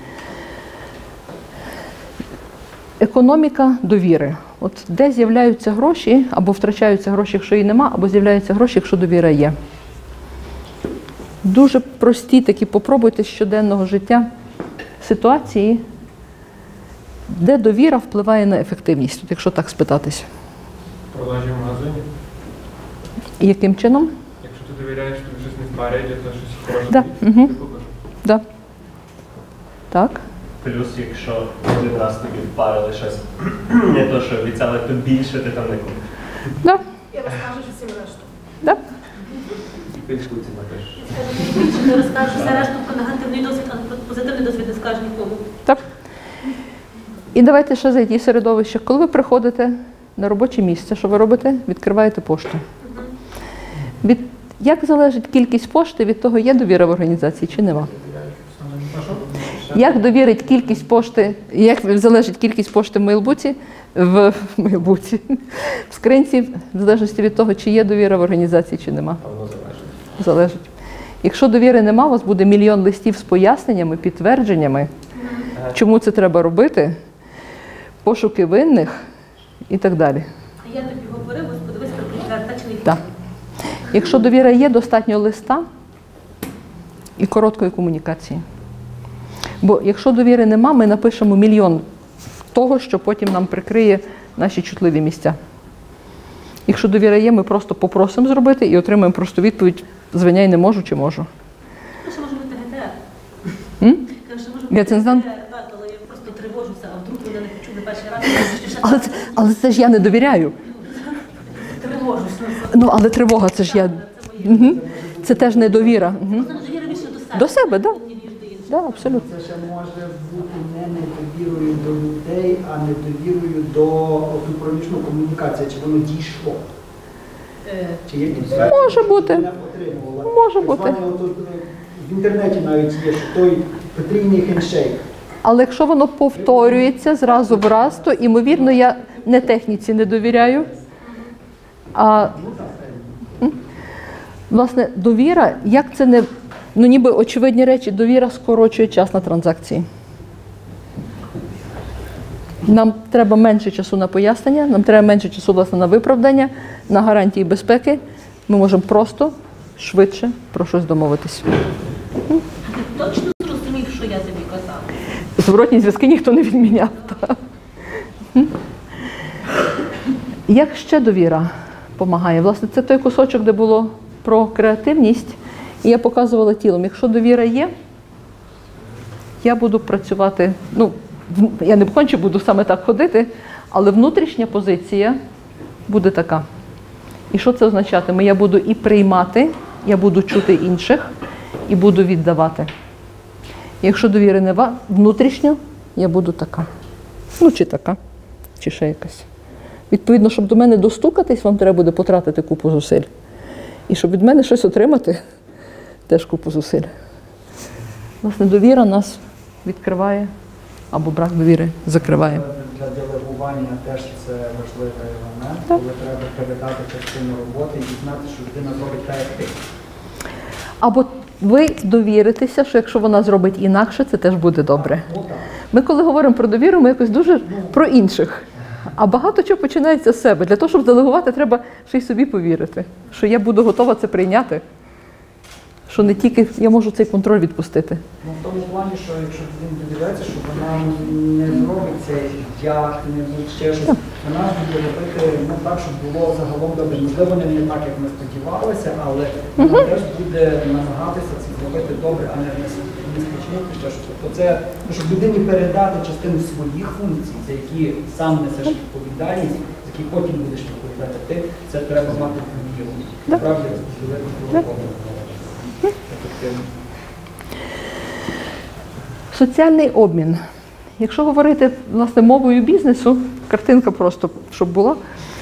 Економіка довіри. От де з'являються гроші, або втрачаються гроші, якщо її нема, або з'являються гроші, якщо довіра є. Дуже прості такі, попробуйте з щоденного життя ситуації, де довіра впливає на ефективність, от якщо так спитатись. Продажі в магазині. І яким чином? Якщо ти довіряєш, тобі щось не впарять, то щось хороше Да. тобі Угу. купиш. Да. Так. плюс, якщо один раз тобі впарили щось, не то, що обіцяли, то більше ти там не купиш. Да. І розкажеш усім решту. Да. Підшкуйте напишеш. Ти розкажеш все решту про негативний досвід, а про позитивний досвід не скажеш нікому. Так. І давайте ще за ті середовища. Коли ви приходите на робоче місце, що ви робите? Відкриваєте пошту. Від, як залежить кількість пошти від того, є довіра в організації чи нема? Як довірить кількість пошти, як залежить кількість пошти в мейлбуці, в мейлбуці, в скринці, в залежності від того, чи є довіра в організації, чи нема? А воно залежить. Залежить. Якщо довіри нема, у вас буде мільйон листів з поясненнями, підтвердженнями, чому це треба робити, пошуки винних і так далі. А я тобі говорив, ось подивись про підтверджений. Так. Якщо довіра є, достатньо листа і короткої комунікації. Бо якщо довіри нема, ми напишемо мільйон того, що потім нам прикриє наші чутливі місця. Якщо довіра є, ми просто попросимо зробити і отримаємо просто відповідь «звиняй, не можу» чи «можу». Ну, що може бути ГТР? М? Кажу, що може Я бути це не знаю. ГТР, так, але я просто тривожуся, а вдруг вони не почули перший раз. Але це, але це ж я не довіряю. Тривожусь. Ну, але тривога, це ж я... Угу. Це теж недовіра. Угу. Довіра більше до себе. До себе, так. ніж до інших. Да, абсолютно. Це ще може бути не недовірою до людей, а недовірою до проміжної комунікації, чи воно дійшло. Е, Чи є Може бути. не отримувала. Може Так бути. званий отут, е, в інтернеті навіть є, що той потрійний хендшейк. Але якщо воно повторюється зразу в раз, то, ймовірно, я не техніці не довіряю. А, м? власне, довіра, як це не, ну ніби очевидні речі, довіра скорочує час на транзакції. Нам треба менше часу на пояснення, нам треба менше часу, власне, на виправдання, на гарантії безпеки. Ми можемо просто, швидше про щось домовитись. Ти точно зрозумів, що я тобі казав? Зворотні зв'язки ніхто не відміняв. Так. Як ще довіра допомагає? Власне, це той кусочок, де було про креативність, і я показувала тілом. Якщо довіра є, я буду працювати, ну, я не конче буду саме так ходити, але внутрішня позиція буде така. І що це означатиме? Я буду і приймати, я буду чути інших, і буду віддавати. Якщо довіри нема, внутрішньо я буду така. Ну, чи така, чи ще якась. Відповідно, щоб до мене достукатись, вам треба буде потратити купу зусиль. І щоб від мене щось отримати, теж купу зусиль. Власне, довіра нас відкриває, або брак довіри закриває. Для делегування теж це важливий елемент, коли треба передати частину роботи і знати, що людина зробить так, як ти. Або ви довіритеся, що якщо вона зробить інакше, це теж буде добре. Ми коли говоримо про довіру, ми якось дуже про інших. А багато чого починається з себе. Для того, щоб делегувати, треба ще й собі повірити, що я буду готова це прийняти, що не тільки я можу цей контроль відпустити. Ну, в тому плані, що якщо він довіряється, що вона не зробить це як-небудь ще щось, вона буде робити ну, так, щоб було загалом добре. Можливо, не так, як ми сподівалися, але вона теж буде намагатися це зробити добре, а не не скричити ще щось. Тобто це, ну, щоб людині передати частину своїх функцій, за які сам несеш відповідальність, за які потім будеш відповідати ти, це треба мати вмію. Правда, розділити. Соціальний обмін. Якщо говорити, власне, мовою бізнесу, картинка просто, щоб була.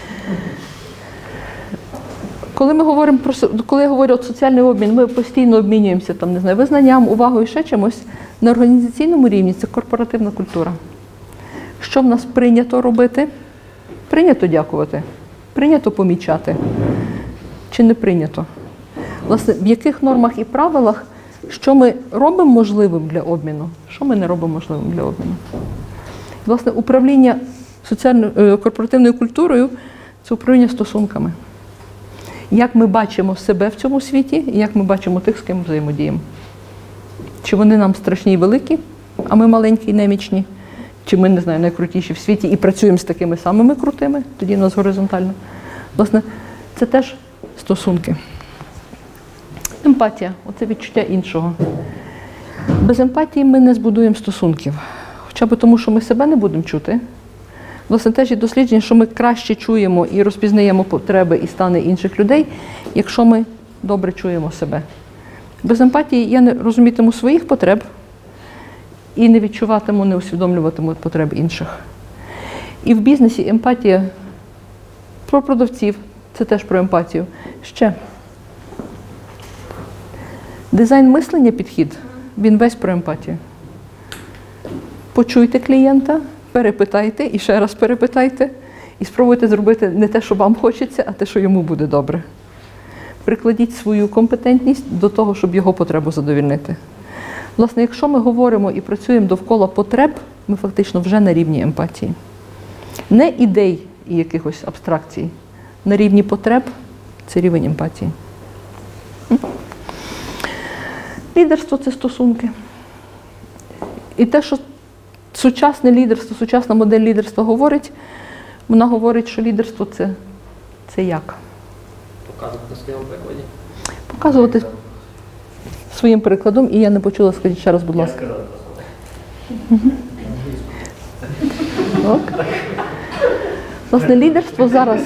Коли ми говоримо про, коли я говорю от соціальний обмін, ми постійно обмінюємося там, не знаю, визнанням, увагою, ще чимось. На організаційному рівні це корпоративна культура. Що в нас прийнято робити? Прийнято дякувати, прийнято помічати. Чи не прийнято? Власне, в яких нормах і правилах, що ми робимо можливим для обміну, що ми не робимо можливим для обміну. Власне, управління соціальною корпоративною культурою – це управління стосунками. Як ми бачимо себе в цьому світі, і як ми бачимо тих, з ким взаємодіємо. Чи вони нам страшні і великі, а ми маленькі і немічні, чи ми, не знаю, найкрутіші в світі і працюємо з такими самими крутими, тоді в нас горизонтально. Власне, це теж стосунки. Емпатія – оце відчуття іншого. Без емпатії ми не збудуємо стосунків. хоча б тому, що ми себе не будемо чути. Власне, теж є дослідження, що ми краще чуємо і розпізнаємо потреби і стани інших людей, якщо ми добре чуємо себе. Без емпатії я не розумітиму своїх потреб і не відчуватиму, не усвідомлюватиму потреб інших. І в бізнесі емпатія про продавців, це теж про емпатію. Ще. Дизайн мислення, підхід, він весь про емпатію. Почуйте клієнта, перепитайте і ще раз перепитайте, і спробуйте зробити не те, що вам хочеться, а те, що йому буде добре. Прикладіть свою компетентність до того, щоб його потребу задовольнити. Власне, якщо ми говоримо і працюємо довкола потреб, ми фактично вже на рівні емпатії. Не ідей і якихось абстракцій. На рівні потреб – це рівень емпатії. Лідерство – це стосунки. І те, що сучасне лідерство, сучасна модель лідерства говорить, вона говорить, що лідерство – це, це як? Показувати на своєму прикладі. Показувати своїм прикладом, і я не почула, скажіть ще раз, будь ласка. Я сказав. Так. Власне, лідерство зараз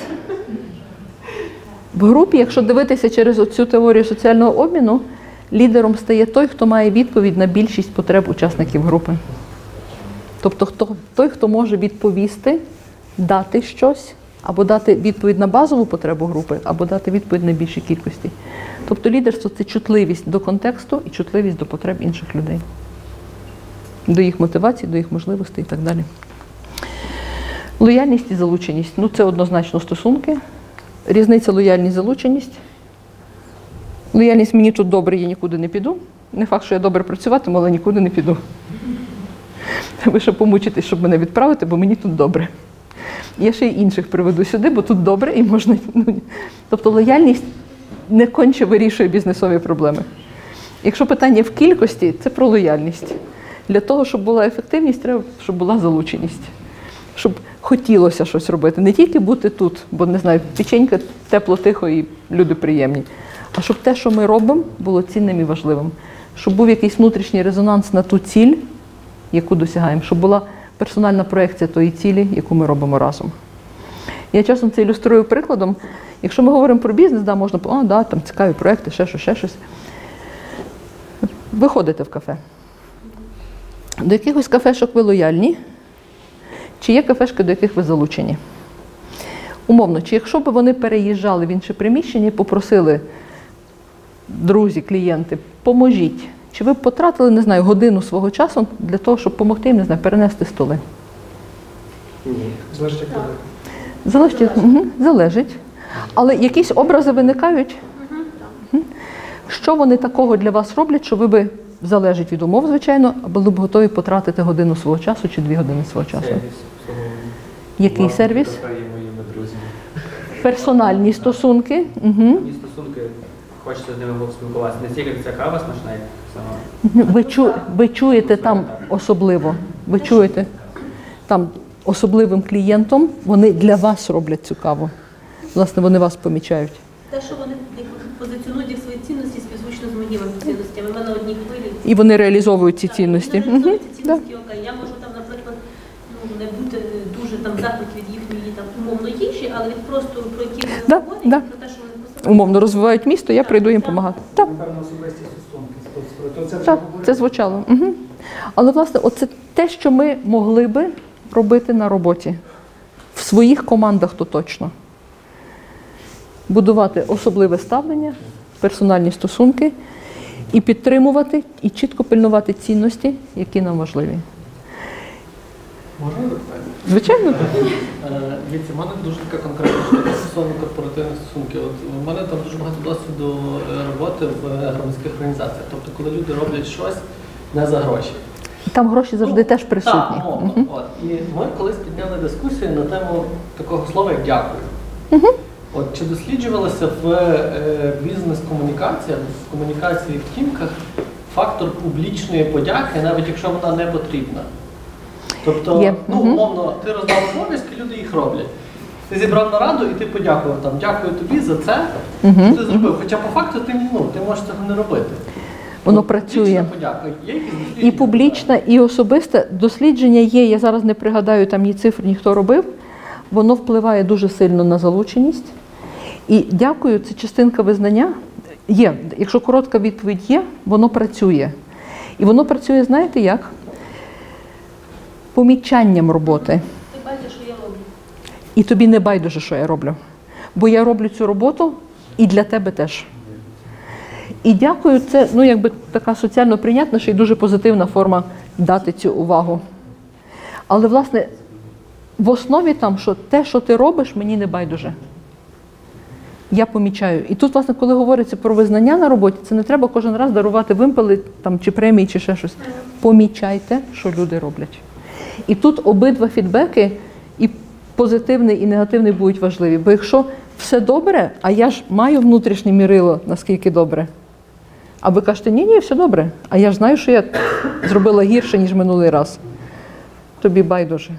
в групі, якщо дивитися через цю теорію соціального обміну, лідером стає той, хто має відповідь на більшість потреб учасників групи. Тобто хто, той, хто може відповісти, дати щось, або дати відповідь на базову потребу групи, або дати відповідь на більшій кількості. Тобто лідерство – це чутливість до контексту і чутливість до потреб інших людей. До їх мотивацій, до їх можливостей і так далі. Лояльність і залученість. Ну, це однозначно стосунки. Різниця лояльність-залученість. Лояльність – мені тут добре, я нікуди не піду. Не факт, що я добре працюватиму, але нікуди не піду. Ви ще помучитесь, щоб мене відправити, бо мені тут добре. Я ще й інших приведу сюди, бо тут добре і можна... Тобто лояльність не конче вирішує бізнесові проблеми. Якщо питання в кількості, це про лояльність. Для того, щоб була ефективність, треба, щоб була залученість. Щоб хотілося щось робити. Не тільки бути тут, бо, не знаю, печенька, тепло, тихо і люди приємні. А щоб те, що ми робимо, було цінним і важливим. Щоб був якийсь внутрішній резонанс на ту ціль, яку досягаємо. Щоб була персональна проекція тої цілі, яку ми робимо разом. Я часом це ілюструю прикладом. Якщо ми говоримо про бізнес, да, можна, а, да, там цікаві проекти, ще щось, ще щось. Ви ходите в кафе. До якихось кафешок ви лояльні, чи є кафешки, до яких ви залучені? Умовно, чи якщо б вони переїжджали в інше приміщення і попросили друзі, клієнти, поможіть, чи ви б потратили, не знаю, годину свого часу для того, щоб допомогти їм, не знаю, перенести столи? Ні. Залежить, як буде. Залежить, угу, залежить. Але якісь образи виникають? Угу. Що вони такого для вас роблять, що ви би, залежить від умов, звичайно, були б готові потратити годину свого часу чи дві години свого часу? Сервіс. Який Власне, сервіс? кафе є моїми друзями. Персональні стосунки. Угу. Мені стосунки, хочеться з ними спілкуватися. Не тільки ця кава смачна, як сама. Ви, чу, ви чуєте там особливо, ви чуєте там особливим клієнтом, вони для вас роблять цю каву. Власне, вони вас помічають. Те, що вони позиціонують як свої цінності, співзвучно з моїми цінностями. Ми на одній хвилі. І вони реалізовують ці цінності. Вони реалізовують ці Угу. цінності, окей. Я можу там, наприклад, ну, не бути дуже там захват від їхньої там умовно їжі, але від простору, про який вони Да, говорять, да. про те, що вони посилають. Умовно розвивають місто, я прийду їм допомагати. Так. Напевно, особисті стосунки. Тобто, це вже Так, говорить. це звучало. Угу. Але, власне, оце те, що ми могли би робити на роботі. В своїх командах то точно. Будувати особливе ставлення, персональні стосунки і підтримувати, і чітко пильнувати цінності, які нам важливі. Можна запитати? Звичайно. Дивіться, в мене дуже така конкретна штука стосовно корпоративних стосунків. От у мене там дуже багато досвіду е, роботи в громадських організаціях. Тобто, коли люди роблять щось не за гроші. Там гроші завжди теж присутні. Так, мовно. Угу. От. І ми колись підняли дискусію на тему такого слова, як дякую. Угу. От, чи досліджувалося в е, бізнес-комунікаціях, в комунікації в тімках фактор публічної подяки, навіть якщо вона не потрібна? Тобто, Є. ну, Мгм. умовно, ти роздав обов'язки, люди їх роблять. Ти зібрав нараду і ти подякував там, дякую тобі за це, Мгм. що ти зробив. Хоча по факту ти, ну, ти можеш цього не робити. Воно працює. Подяка. Є якісь І дослідження? публічна, і особисте. Дослідження є, я зараз не пригадаю там ні цифр, ні хто робив. Воно впливає дуже сильно на залученість. І дякую, це частинка визнання. Є, якщо коротка відповідь є, воно працює. І воно працює, знаєте як? Помічанням роботи. Ти бачиш, що я роблю. І тобі не байдуже, що я роблю. Бо я роблю цю роботу і для тебе теж. І дякую, це ну, якби така соціально прийнятна, ще й дуже позитивна форма дати цю увагу. Але, власне, в основі там, що те, що ти робиш, мені не байдуже. Я помічаю. І тут, власне, коли говориться про визнання на роботі, це не треба кожен раз дарувати вимпели там, чи премії, чи ще щось. Помічайте, що люди роблять. І тут обидва фідбеки, і позитивний, і негативний, будуть важливі. Бо якщо все добре, а я ж маю внутрішнє мірило, наскільки добре, а ви кажете, ні-ні, все добре, а я ж знаю, що я зробила гірше, ніж минулий раз. Тобі байдуже.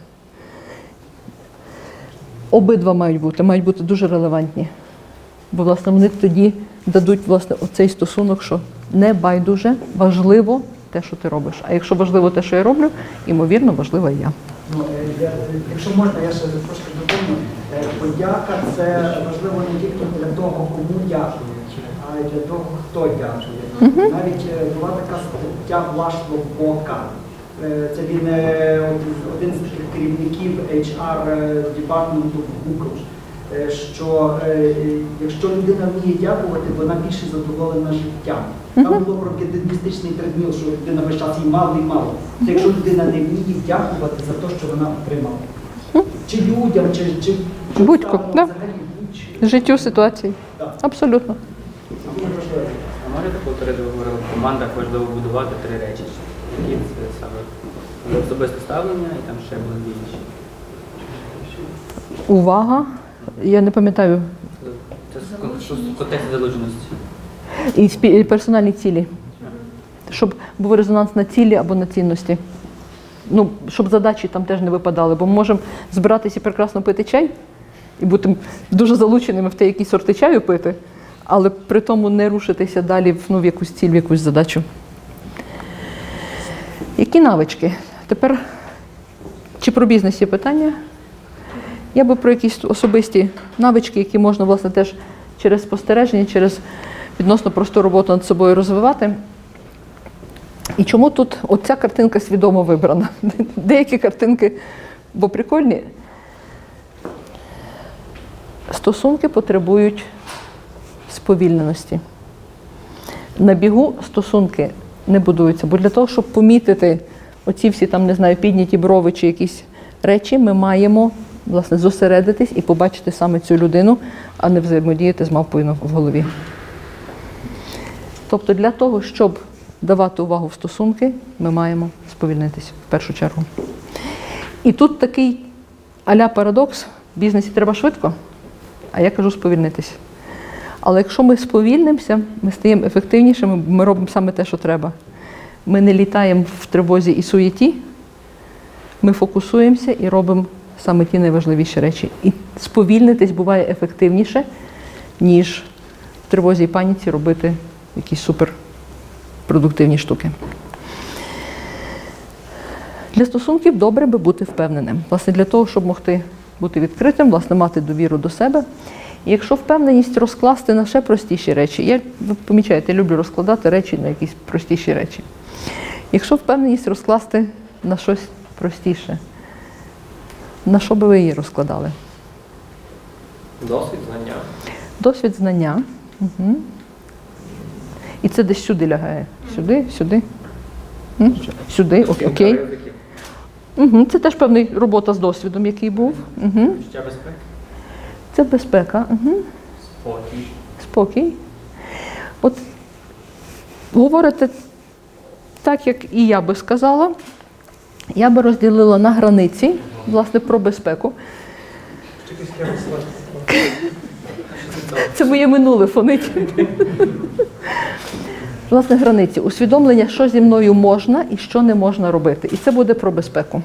Обидва мають бути, мають бути дуже релевантні. Бо, власне, вони тоді дадуть, власне, оцей стосунок, що не байдуже, важливо те, що ти робиш. А якщо важливо те, що я роблю, ймовірно, важливо і я. Ну, е, я, якщо можна, я ще трошки доповню. Е, Подяка – це важливо не тільки для того, кому дякують, а й для того, хто дякує. Мгм. Навіть е, була така стаття 𝗏𝗏. Е, Це він е, от- один з таких керівників ейч ар департаменту Google. Е, Що е, якщо людина вміє дякувати, вона більше задоволена життям. Там було про гедоністичний тридміл, що людина весь час їй мало і мало. Це якщо людина не вміє дякувати за те, що вона отримала. Чи людям, чи, чи, чи Будь-ко, станом да. взагалі будь-що. Життю ситуації. Так. Абсолютно. Дуже важливо. А можете повторити, ви говорили, в командах важливо будувати три речі. Які це саме? Особисте ставлення і там ще були інші. Увага. Я не пам'ятаю. Це в контексті залученості. І спі- і персональні цілі. Щоб був резонанс на цілі або на цінності. Ну, щоб задачі там теж не випадали. Бо ми можемо збиратися і прекрасно пити чай, і бути дуже залученими в те, які сорти чаю пити, але при тому не рушитися далі в, ну, в якусь ціль, в якусь задачу. Які навички? Тепер, чи про бізнес є питання? Я би про якісь особисті навички, які можна, власне, теж через спостереження, через відносно просту роботу над собою розвивати. І чому тут оця картинка свідомо вибрана? Деякі картинки, бо прикольні. Стосунки потребують сповільненості. На бігу стосунки не будуються, бо для того, щоб помітити оці всі там, не знаю, підняті брови чи якісь речі, ми маємо, власне, зосередитись і побачити саме цю людину, а не взаємодіяти з мавпою в голові. Тобто для того, щоб давати увагу в стосунки, ми маємо сповільнитись в першу чергу. І тут такий а-ля парадокс. В бізнесі треба швидко, а я кажу сповільнитись. Але якщо ми сповільнимося, ми стаємо ефективнішими, ми робимо саме те, що треба. Ми не літаємо в тривозі і суєті, ми фокусуємося і робимо саме ті найважливіші речі. І сповільнитись буває ефективніше, ніж в тривозі і паніці робити якісь суперпродуктивні штуки. Для стосунків добре би бути впевненим. Власне, для того, щоб могти бути відкритим, власне, мати довіру до себе. І якщо впевненість розкласти на ще простіші речі, я, ви помічаєте, я люблю розкладати речі на якісь простіші речі. Якщо впевненість розкласти на щось простіше, на що би ви її розкладали? Досвід, знання. Досвід, знання. Угу. І це десь сюди лягає. Сюди, сюди. М? Сюди, окей. окей. Угу. Це теж певна робота з досвідом, який був. Угу. Життя безпеки. Це безпека. Угу. Спокій. Спокій. От говорите так, як і я би сказала. Я би розділила на границі, власне, про безпеку. Це моє минуле фонить. Власне, границі. Усвідомлення, що зі мною можна і що не можна робити. І це буде про безпеку.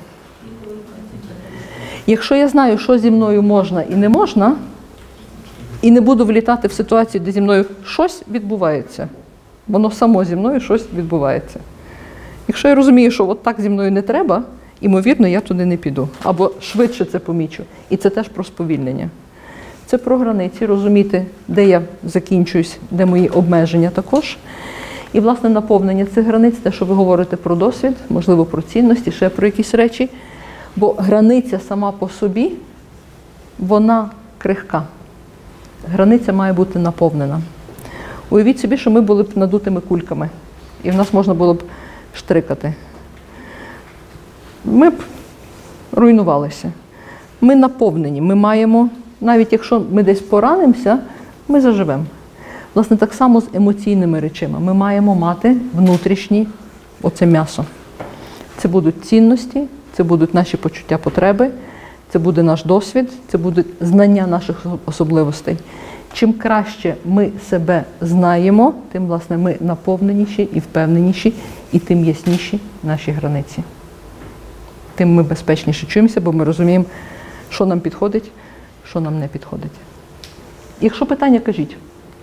Якщо я знаю, що зі мною можна і не можна, і не буду влітати в ситуацію, де зі мною щось відбувається, Воно само зі мною щось відбувається. Якщо я розумію, що от так зі мною не треба, ймовірно, я туди не піду. Або швидше це помічу. І це теж про сповільнення. Це про границі, розуміти, де я закінчуюсь, де мої обмеження також. І, власне, наповнення цих границь, те, що ви говорите про досвід, можливо, про цінності, ще про якісь речі. Бо границя сама по собі, вона крихка. Границя має бути наповнена. Уявіть собі, що ми були б надутими кульками, і в нас можна було б штрикати. Ми б руйнувалися. Ми наповнені, ми маємо, навіть якщо ми десь поранимося, ми заживемо. Власне, так само з емоційними речами. Ми маємо мати внутрішні оце м'ясо. Це будуть цінності, це будуть наші почуття потреби, це буде наш досвід, це буде знання наших особливостей. Чим краще ми себе знаємо, тим, власне, ми наповненіші і впевненіші, і тим ясніші наші границі. Тим ми безпечніше чуємося, бо ми розуміємо, що нам підходить, що нам не підходить. Якщо питання, кажіть.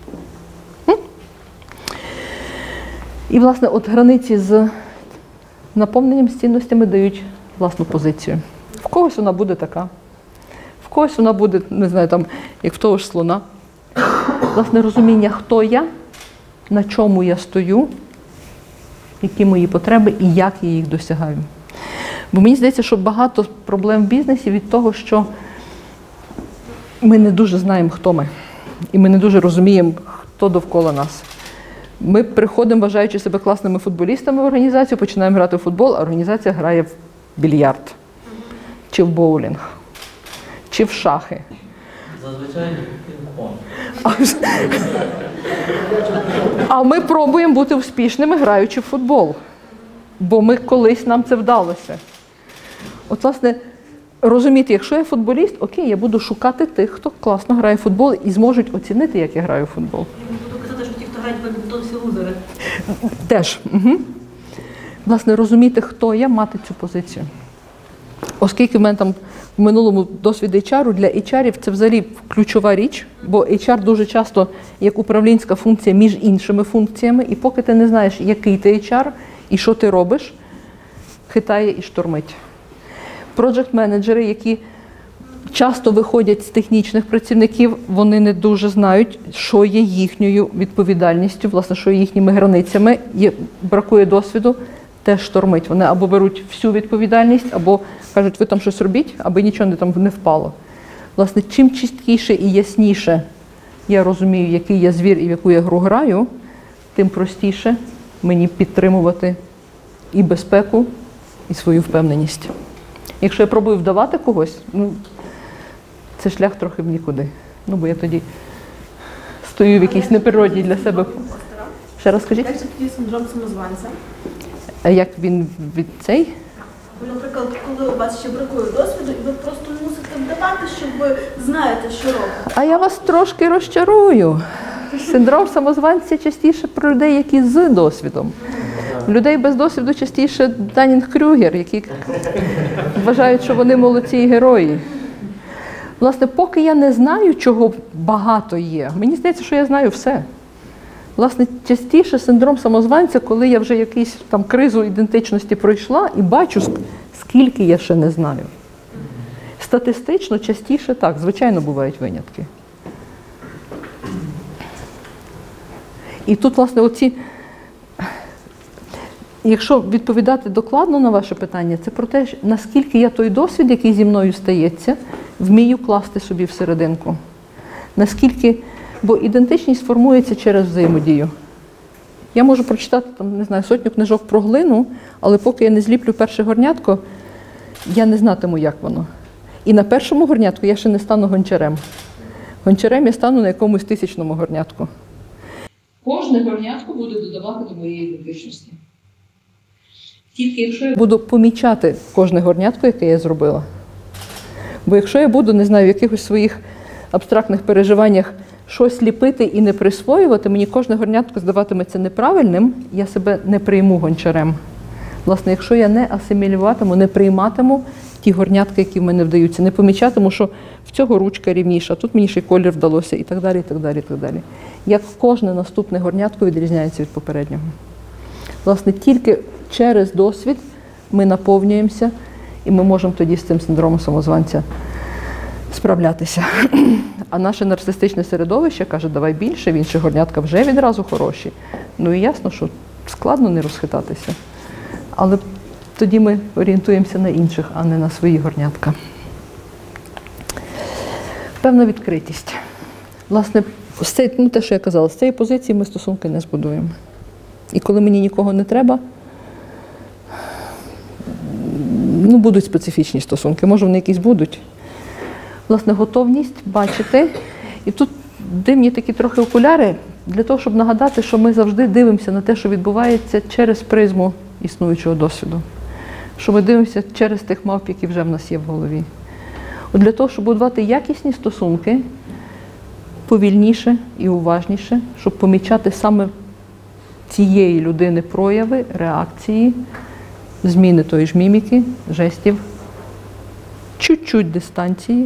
І, власне, от границі з наповненням, з цінностями дають власну позицію. В когось вона буде така, в когось вона буде, не знаю, там, як в того ж слона. Власне, розуміння, хто я, на чому я стою, які мої потреби і як я їх досягаю. Бо мені здається, що багато проблем в бізнесі від того, що ми не дуже знаємо, хто ми. І ми не дуже розуміємо, хто довкола нас. Ми приходимо, вважаючи себе класними футболістами в організацію, починаємо грати в футбол, а організація грає в більярд, чи в боулінг, чи в шахи. Зазвичай пінг-понг. А ми пробуємо бути успішними, граючи в футбол. Бо ми колись нам це вдалося. От, власне, розуміти, якщо я футболіст, окей, я буду шукати тих, хто класно грає в футбол і зможуть оцінити, як я граю в футбол. Я буду казати, що ті, хто грають в бадмінтон, всі лузери. Теж. Угу. Власне, розуміти, хто я, мати цю позицію. Оскільки в мене там в минулому досвід ейч ар, для ейч арів це взагалі ключова річ, бо ейч ар дуже часто як управлінська функція між іншими функціями, і поки ти не знаєш, який ти ейч ар і що ти робиш, хитає і штормить. Проджект-менеджери, які часто виходять з технічних працівників, вони не дуже знають, що є їхньою відповідальністю, власне, що є їхніми границями, є, бракує досвіду, теж штормить. Вони або беруть всю відповідальність, або кажуть, ви там щось робіть, аби нічого не, там не впало. Власне, чим чіткіше і ясніше я розумію, який я звір і в яку я гру граю, тим простіше мені підтримувати і безпеку, і свою впевненість. Якщо я пробую вдавати когось, ну, це шлях трохи в нікуди. Ну, бо я тоді стою в якійсь неприродній для себе. Ще раз скажіть. Як же тоді синдром самозванця? А як він від цей? Наприклад, коли у вас ще бракує досвіду, і ви просто мусите вдавати, що ви знаєте, що робите. А я вас трошки розчарую. Синдром самозванця частіше про людей, які з досвідом. Людей без досвіду частіше Даннінг-Крюгер, які вважають, що вони молодці і герої. Власне, поки я не знаю, чого багато є, мені здається, що я знаю все. Власне, частіше синдром самозванця, коли я вже якусь там кризу ідентичності пройшла і бачу, скільки я ще не знаю. Статистично частіше так, звичайно, бувають винятки. І тут, власне, оці, якщо відповідати докладно на ваше питання, це про те, наскільки я той досвід, який зі мною стається, вмію класти собі всерединку. Наскільки, бо ідентичність формується через взаємодію. Я можу прочитати, там, не знаю, сотню книжок про глину, але поки я не зліплю перше горнятко, я не знатиму, як воно. І на першому горнятку я ще не стану гончарем. Гончарем я стану на якомусь тисячному горнятку. Кожне горнятко буде додавати до моєї ідентичності. Тільки якщо я буду помічати кожне горнятко, яке я зробила. Бо якщо я буду, не знаю, в якихось своїх абстрактних переживаннях щось ліпити і не присвоювати, мені кожне горнятко здаватиметься неправильним, я себе не прийму гончарем. Власне, якщо я не асимілюватиму, не прийматиму ті горнятки, які в мене вдаються. Не помічатиму, що в цього ручка рівніша, а тут мені ще й колір вдалося, і так далі, і так далі, і так далі. Як кожне наступне горнятко відрізняється від попереднього. Власне, тільки через досвід ми наповнюємося, і ми можемо тоді з цим синдромом самозванця справлятися. А наше нарцистичне середовище каже, давай більше, в інших горнятка вже відразу хороші. Ну і ясно, що складно не розхитатися. Але тоді ми орієнтуємося на інших, а не на свої горнятка. Певна відкритість. Власне, з цієї, ну, те, що я казала, з цієї позиції ми стосунки не збудуємо. І коли мені нікого не треба, ну, будуть специфічні стосунки, може вони якісь будуть. Власне, готовність бачити. І тут дивні такі трохи окуляри, для того, щоб нагадати, що ми завжди дивимося на те, що відбувається через призму існуючого досвіду. Що ми дивимося через тих мавп, які вже в нас є в голові. От для того, щоб будувати якісні стосунки, повільніше і уважніше, щоб помічати саме цієї людини прояви, реакції, зміни тої ж міміки, жестів, чуть-чуть дистанції.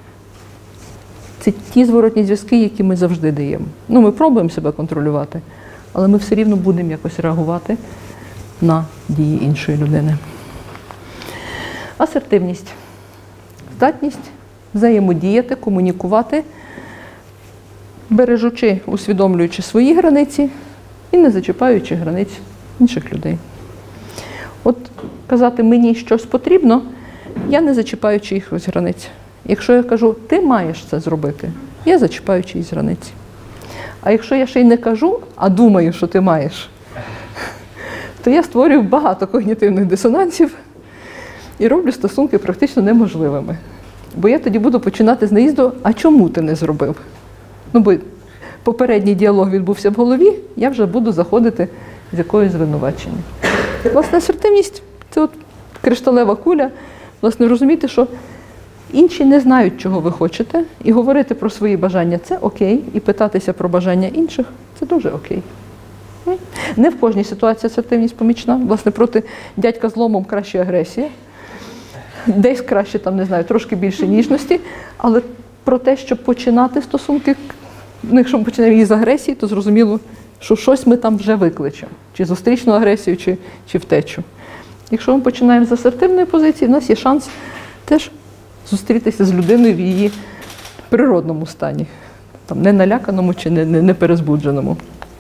Це ті зворотні зв'язки, які ми завжди даємо. Ну, ми пробуємо себе контролювати, але ми все рівно будемо якось реагувати на дії іншої людини. Асертивність. Здатність взаємодіяти, комунікувати, бережучи, усвідомлюючи свої границі і не зачіпаючи границь інших людей. От казати «мені щось потрібно», я не зачіпаю чиїхось границь. Якщо я кажу «ти маєш це зробити», я зачіпаю чиїсь границі. А якщо я ще й не кажу, а думаю, що ти маєш, то я створюю багато когнітивних дисонансів і роблю стосунки практично неможливими. Бо я тоді буду починати з наїзду «а чому ти не зробив?». Ну, бо попередній діалог відбувся в голові, я вже буду заходити з якоюсь звинуваченням. Власне, асертивність – це от кришталева куля. Власне, розуміти, що інші не знають, чого ви хочете, і говорити про свої бажання – це окей, і питатися про бажання інших – це дуже окей. Не в кожній ситуації асертивність помічна. Власне, проти дядька з ломом краще агресія. Десь краще, там, не знаю, трошки більше ніжності, але про те, щоб починати стосунки, ну, якщо ми починаємо її з агресії, то зрозуміло, що щось ми там вже викличемо. Чи зустрічну агресію, чи, чи втечу. Якщо ми починаємо з асертивної позиції, в нас є шанс теж зустрітися з людиною в її природному стані. Там, не наляканому чи не, не, не перезбудженому.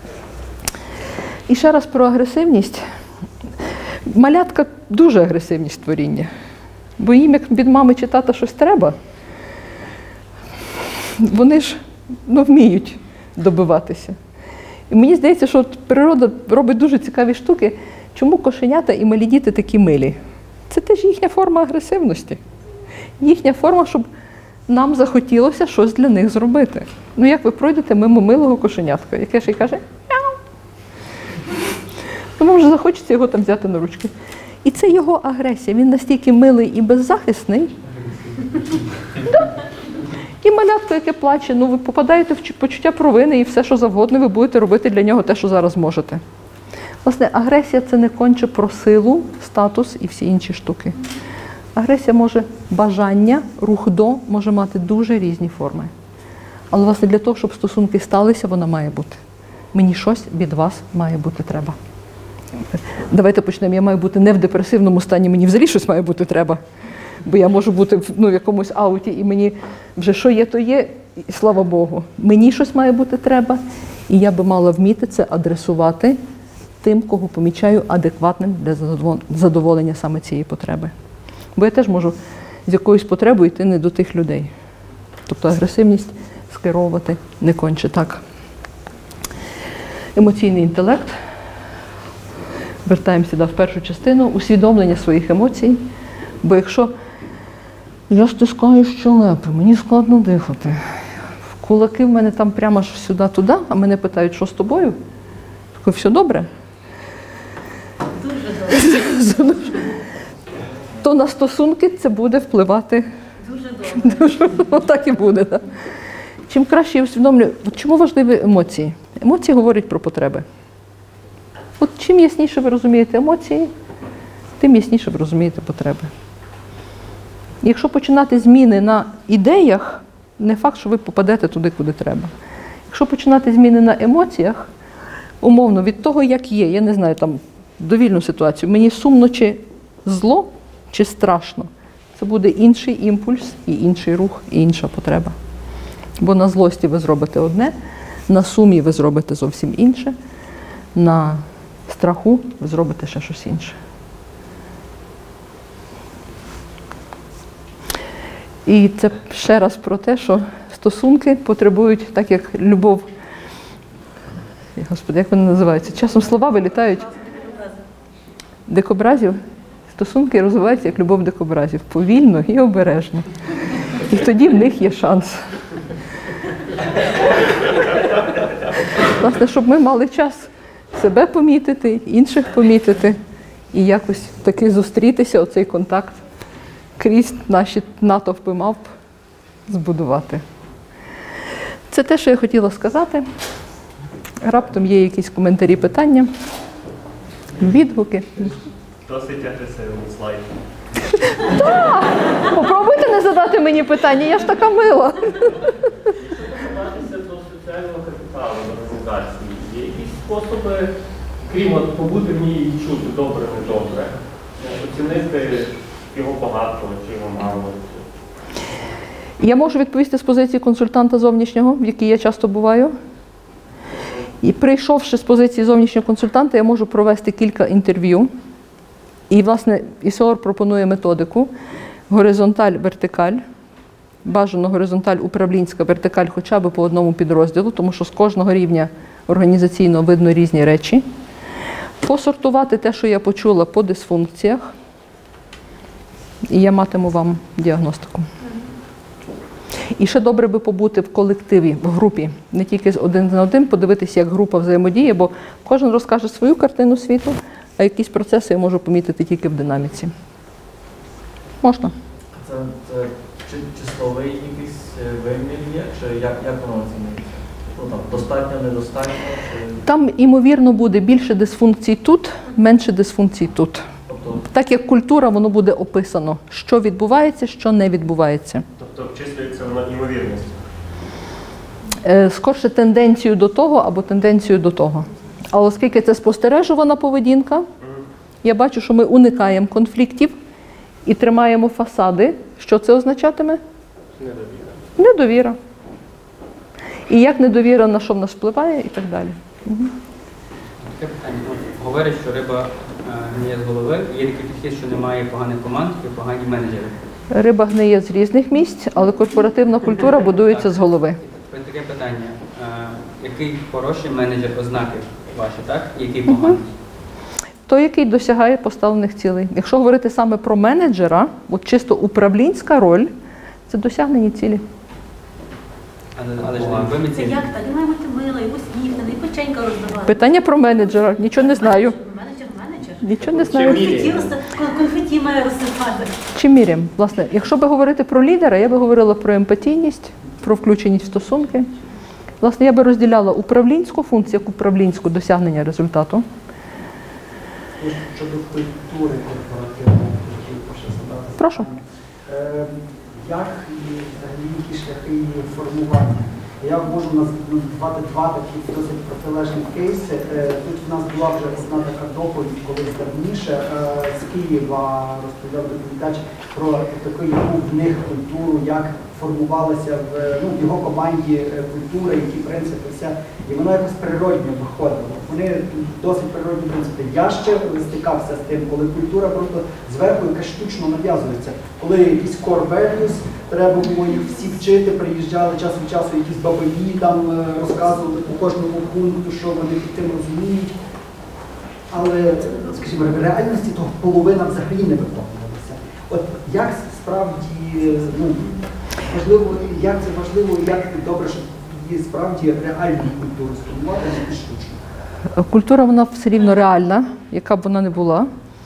І ще раз про агресивність. Малятка дуже агресивні створіння. Бо їм, як від мами чи тата щось треба, вони ж, ну, вміють добиватися. І мені здається, що от природа робить дуже цікаві штуки. Чому кошенята і малі діти такі милі? Це теж їхня форма агресивності. Їхня форма, щоб нам захотілося щось для них зробити. Ну, як ви пройдете мимо милого кошенятка, яке ще й каже «мяу». Тому вже захочеться його там взяти на ручки. І це його агресія. Він настільки милий і беззахисний. Да. І малятко, яке плаче, ну ви попадаєте в почуття провини і все, що завгодно, ви будете робити для нього те, що зараз можете. Власне, агресія – це не конче про силу, статус і всі інші штуки. Агресія може, бажання, рух до, може мати дуже різні форми. Але, власне, для того, щоб стосунки сталися, вона має бути. Мені щось від вас має бути треба. Давайте почнемо. Я маю бути не в депресивному стані, мені взагалі щось має бути треба. Бо я можу бути в, ну, в якомусь ауті, і мені вже що є, то є, і слава Богу. Мені щось має бути треба, і я би мала вміти це адресувати тим, кого помічаю адекватним для задоволення саме цієї потреби. Бо я теж можу з якоюсь потребою йти не до тих людей. Тобто агресивність скеровувати не конче так. Емоційний інтелект. Вертаємося да, в першу частину. Усвідомлення своїх емоцій. Бо якщо я стискаю щелепи, мені складно дихати, кулаки в мене там прямо ж сюди-туди, а мене питають, що з тобою? Такий, все добре? Дуже добре. То на стосунки це буде впливати. Дуже добре. Дуже, отак і буде. Да? Чим краще я усвідомлюю, от чому важливі емоції? Емоції говорять про потреби. От чим ясніше ви розумієте емоції, тим ясніше ви розумієте потреби. Якщо починати зміни на ідеях, не факт, що ви попадете туди, куди треба. Якщо починати зміни на емоціях, умовно, від того, як є, я не знаю, там, довільну ситуацію, мені сумно чи зло, чи страшно, це буде інший імпульс, і інший рух, і інша потреба. Бо на злості ви зробите одне, на сумі ви зробите зовсім інше, на страху ви зробите ще щось інше. І це ще раз про те, що стосунки потребують, так як любов, Господи, як вони називаються? Часом слова вилітають. Дикобразів. Стосунки розвиваються як любов дикобразів. Повільно і обережно. І тоді в них є шанс. Власне, щоб ми мали час себе помітити, інших помітити і якось таки зустрітися, оцей контакт крізь наші натовпи мавп збудувати. Це те, що я хотіла сказати. Раптом є якісь коментарі, питання, відгуки. Досить агресивний слайд. Так! Попробуйте не задати мені питання, я ж така мила. Повертатися до соціального капіталу в організації. Є якісь способи, крім от, побути в ній і чути добре, не добре, оцінити його багато чи його мало? Я можу відповісти з позиції консультанта зовнішнього, в якій я часто буваю. І прийшовши з позиції зовнішнього консультанта, я можу провести кілька інтерв'ю. І, власне, ІСОР пропонує методику горизонталь-вертикаль, бажано горизонталь-управлінська вертикаль хоча б по одному підрозділу, тому що з кожного рівня організаційно видно різні речі. Посортувати те, що я почула по дисфункціях, і я матиму вам діагностику. І ще добре би побути в колективі, в групі, не тільки один на один, подивитися, як група взаємодіє, бо кожен розкаже свою картину світу, а якісь процеси я можу помітити тільки в динаміці. Можна? Це, це чи, числовий якийсь вимір є, чи як, як воно оцінюється? Ну, там, достатньо, недостатньо? Чи... Там, ймовірно, буде більше дисфункцій тут, менше дисфункцій тут. Тобто... Так як культура, воно буде описано, що відбувається, що не відбувається. Тобто обчислюється воно ймовірність? Е, скорше тенденцію до того або тенденцію до того. Але оскільки це спостережувана поведінка, mm. я бачу, що ми уникаємо конфліктів і тримаємо фасади. Що це означатиме? Недовіра. Недовіра. І як недовіра на що в нас впливає і так далі. Угу. Таке питання. Говорять, що риба гниє з голови. Є такий підхід, що немає поганих команд, є погані менеджери. Риба гниє з різних місць, але корпоративна культура будується з голови. Таке питання. Який хороший менеджер, ознаки ваші, так? І який поганий? Той, який досягає поставлених цілей. Якщо говорити саме про менеджера, от чисто управлінська роль – це досягнені цілі. Але, але ж не любимі Це цілі. як так? Він має бути милий, усміхнений, печенька роздавати. Питання про менеджера. Нічого не знаю. Менеджер, менеджер. Нічого не знаю. Конфеті, конфеті має розсипати. Чи міряємо? Власне, якщо би говорити про лідера, я би говорила про емпатійність, про включеність в стосунки. Власне, я би розділяла управлінську функцію як управлінську досягнення результату. Щодо культури корпоративної, хотів ще задати. Прошу. Е, Як і взагалі які шляхи її формування? Я можу назвати два такі досить протилежні кейси. Е, Тут в нас була вже одна така доповідь, колись давніше, е, з Києва розповідав доповідач про таку, яку в них культуру, як формувалася в, ну, в його команді культура, які принципи, все. І воно якось природньо виходило. Вони досить природні принципи. Я ще стикався з тим, коли культура просто зверху якась штучно нав'язується. Коли якісь core values, треба було їх всі вчити, приїжджали час від часу якісь бабаї, там розказували по кожному пункту, що вони під тим розуміють. Але, скажімо, в реальності того половина взагалі не виконувалася. От як справді, ну, можливо, як це важливо, як добре, щоб її справді реальну культуру сформувати, а не штучно? Культура, вона все рівно реальна, яка б вона не була.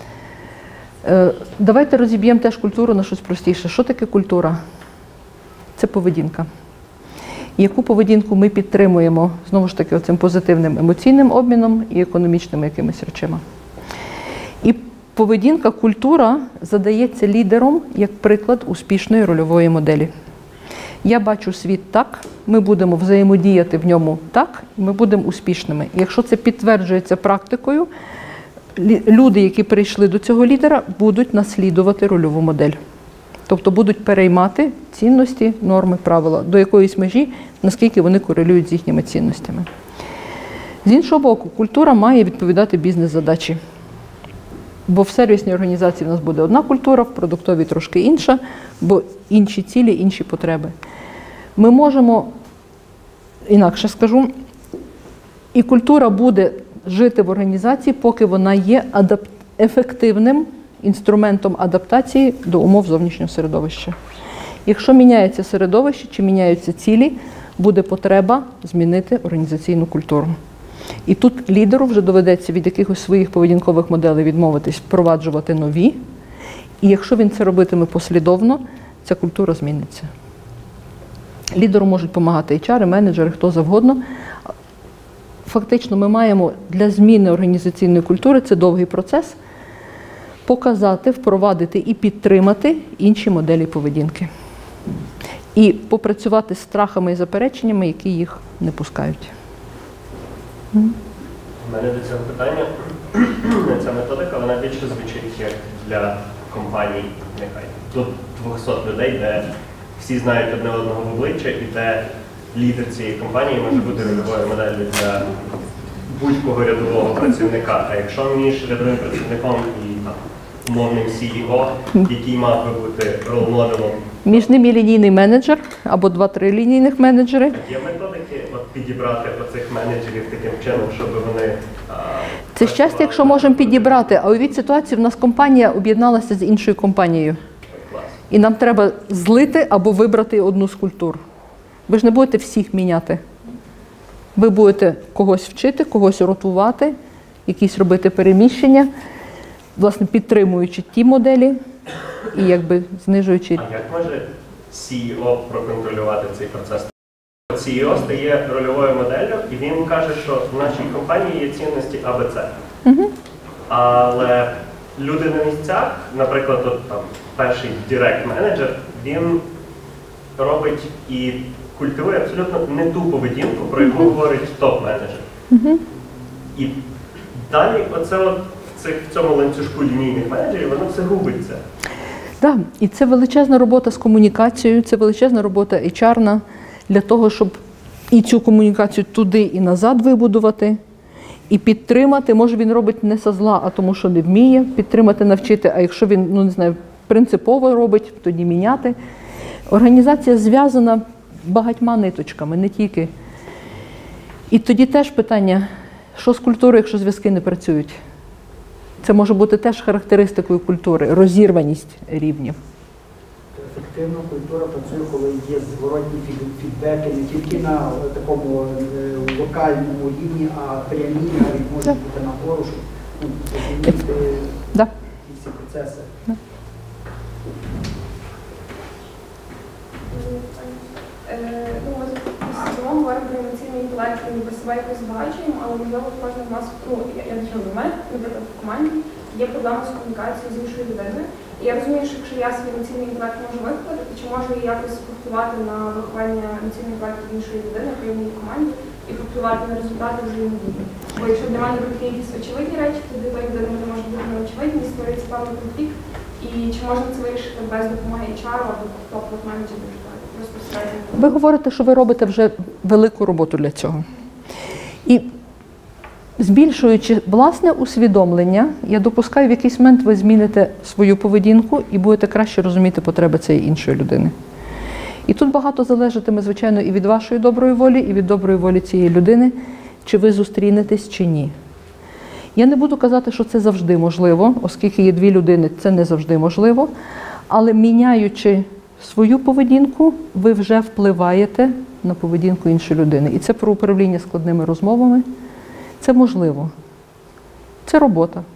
Давайте розіб'ємо теж культуру на щось простіше. Що таке культура? Це поведінка. Яку поведінку ми підтримуємо, знову ж таки, оцим позитивним емоційним обміном і економічними якимись речами. І поведінка, культура задається лідером як приклад успішної рольової моделі. Я бачу світ так, ми будемо взаємодіяти в ньому так, і ми будемо успішними. І якщо це підтверджується практикою, люди, які прийшли до цього лідера, будуть наслідувати рольову модель. Тобто будуть переймати цінності, норми, правила до якоїсь межі, наскільки вони корелюють з їхніми цінностями. З іншого боку, культура має відповідати бізнес-задачі. Бо в сервісній організації в нас буде одна культура, в продуктовій трошки інша, бо інші цілі, інші потреби. Ми можемо, інакше скажу, і культура буде жити в організації, поки вона є адап... ефективним інструментом адаптації до умов зовнішнього середовища. Якщо міняється середовище чи міняються цілі, буде потреба змінити організаційну культуру. І тут лідеру вже доведеться від якихось своїх поведінкових моделей відмовитись, впроваджувати нові. І якщо він це робитиме послідовно, ця культура зміниться. Лідеру можуть допомагати ейч ар, менеджери, хто завгодно. Фактично ми маємо для зміни організаційної культури, це довгий процес, показати, впровадити і підтримати інші моделі поведінки. І попрацювати з страхами і запереченнями, які їх не пускають. У мене до цього питання. Ця методика, вона більше звучить як для компаній, нехай до двохсот людей, де всі знають одне одного в обличчя і де лідер цієї компанії може бути рольовою моделлю для будь-кого рядового працівника. А якщо між рядовим працівником і там, умовним сі і о, який мав би бути рол-моделом, між ними лінійний менеджер або два-три лінійних менеджери. Є методики от, підібрати оцих менеджерів таким чином, щоб вони... А, це щастя, якщо можемо підібрати. А уявіть ситуацію, в нас компанія об'єдналася з іншою компанією. І нам треба злити або вибрати одну з культур. Ви ж не будете всіх міняти. Ви будете когось вчити, когось ротувати, якісь робити переміщення, власне, підтримуючи ті моделі і якби знижуючи. А як може сі і о проконтролювати цей процес? сі і о стає рольовою моделлю, і він каже, що в нашій компанії є цінності А Б С. Угу. Але люди на місцях, наприклад, от, там, перший директ-менеджер, він робить і культивує абсолютно не ту поведінку, про яку говорить топ-менеджер. Угу. І далі оце от в цьому ланцюжку лінійних менеджерів, воно все губиться. Так, і це величезна робота з комунікацією, це величезна робота ейч ар-на для того, щоб і цю комунікацію туди і назад вибудувати, і підтримати. Може він робить не со зла, а тому, що не вміє, підтримати, навчити, а якщо він, ну не знаю, принципово робить, тоді міняти. Організація зв'язана багатьма ниточками, не тільки. І тоді теж питання, що з культурою, якщо зв'язки не працюють? Це може бути теж характеристикою культури, розірваність рівнів. Ефективна культура працює, коли є зворотні фідбеки не тільки на такому локальному рівні, а прямі, навіть може бути нагору, щоб ну, змінити да. ці процеси. Да. Ну, ми загалом говоримо про емоційний інтелект, і ніби себе якось збагачуємо, але можливо кожен з нас, ну, я дуже розумію, наприклад, в команді є проблема з комунікацією з іншою людиною. І я розумію, що якщо я свій емоційний інтелект можу виховати, чи можу я якось впливати на виховання емоційного інтелекту іншої людини, при моїй команді, і впливати на результати вже йому буде. Бо якщо для мене будуть якісь очевидні речі, то для тої людини вони можуть бути неочевидні, і створюється певний конфлікт. І чи можна це вирішити без допомоги ейч ар або топ-менеджерів? Ви говорите, що ви робите вже велику роботу для цього. І збільшуючи власне усвідомлення, я допускаю, в якийсь момент ви зміните свою поведінку і будете краще розуміти потреби цієї іншої людини. І тут багато залежатиме, звичайно, і від вашої доброї волі, і від доброї волі цієї людини, чи ви зустрінетесь, чи ні. Я не буду казати, що це завжди можливо, оскільки є дві людини, це не завжди можливо, але міняючи свою поведінку, ви вже впливаєте на поведінку іншої людини. І це про управління складними розмовами. Це можливо. Це робота.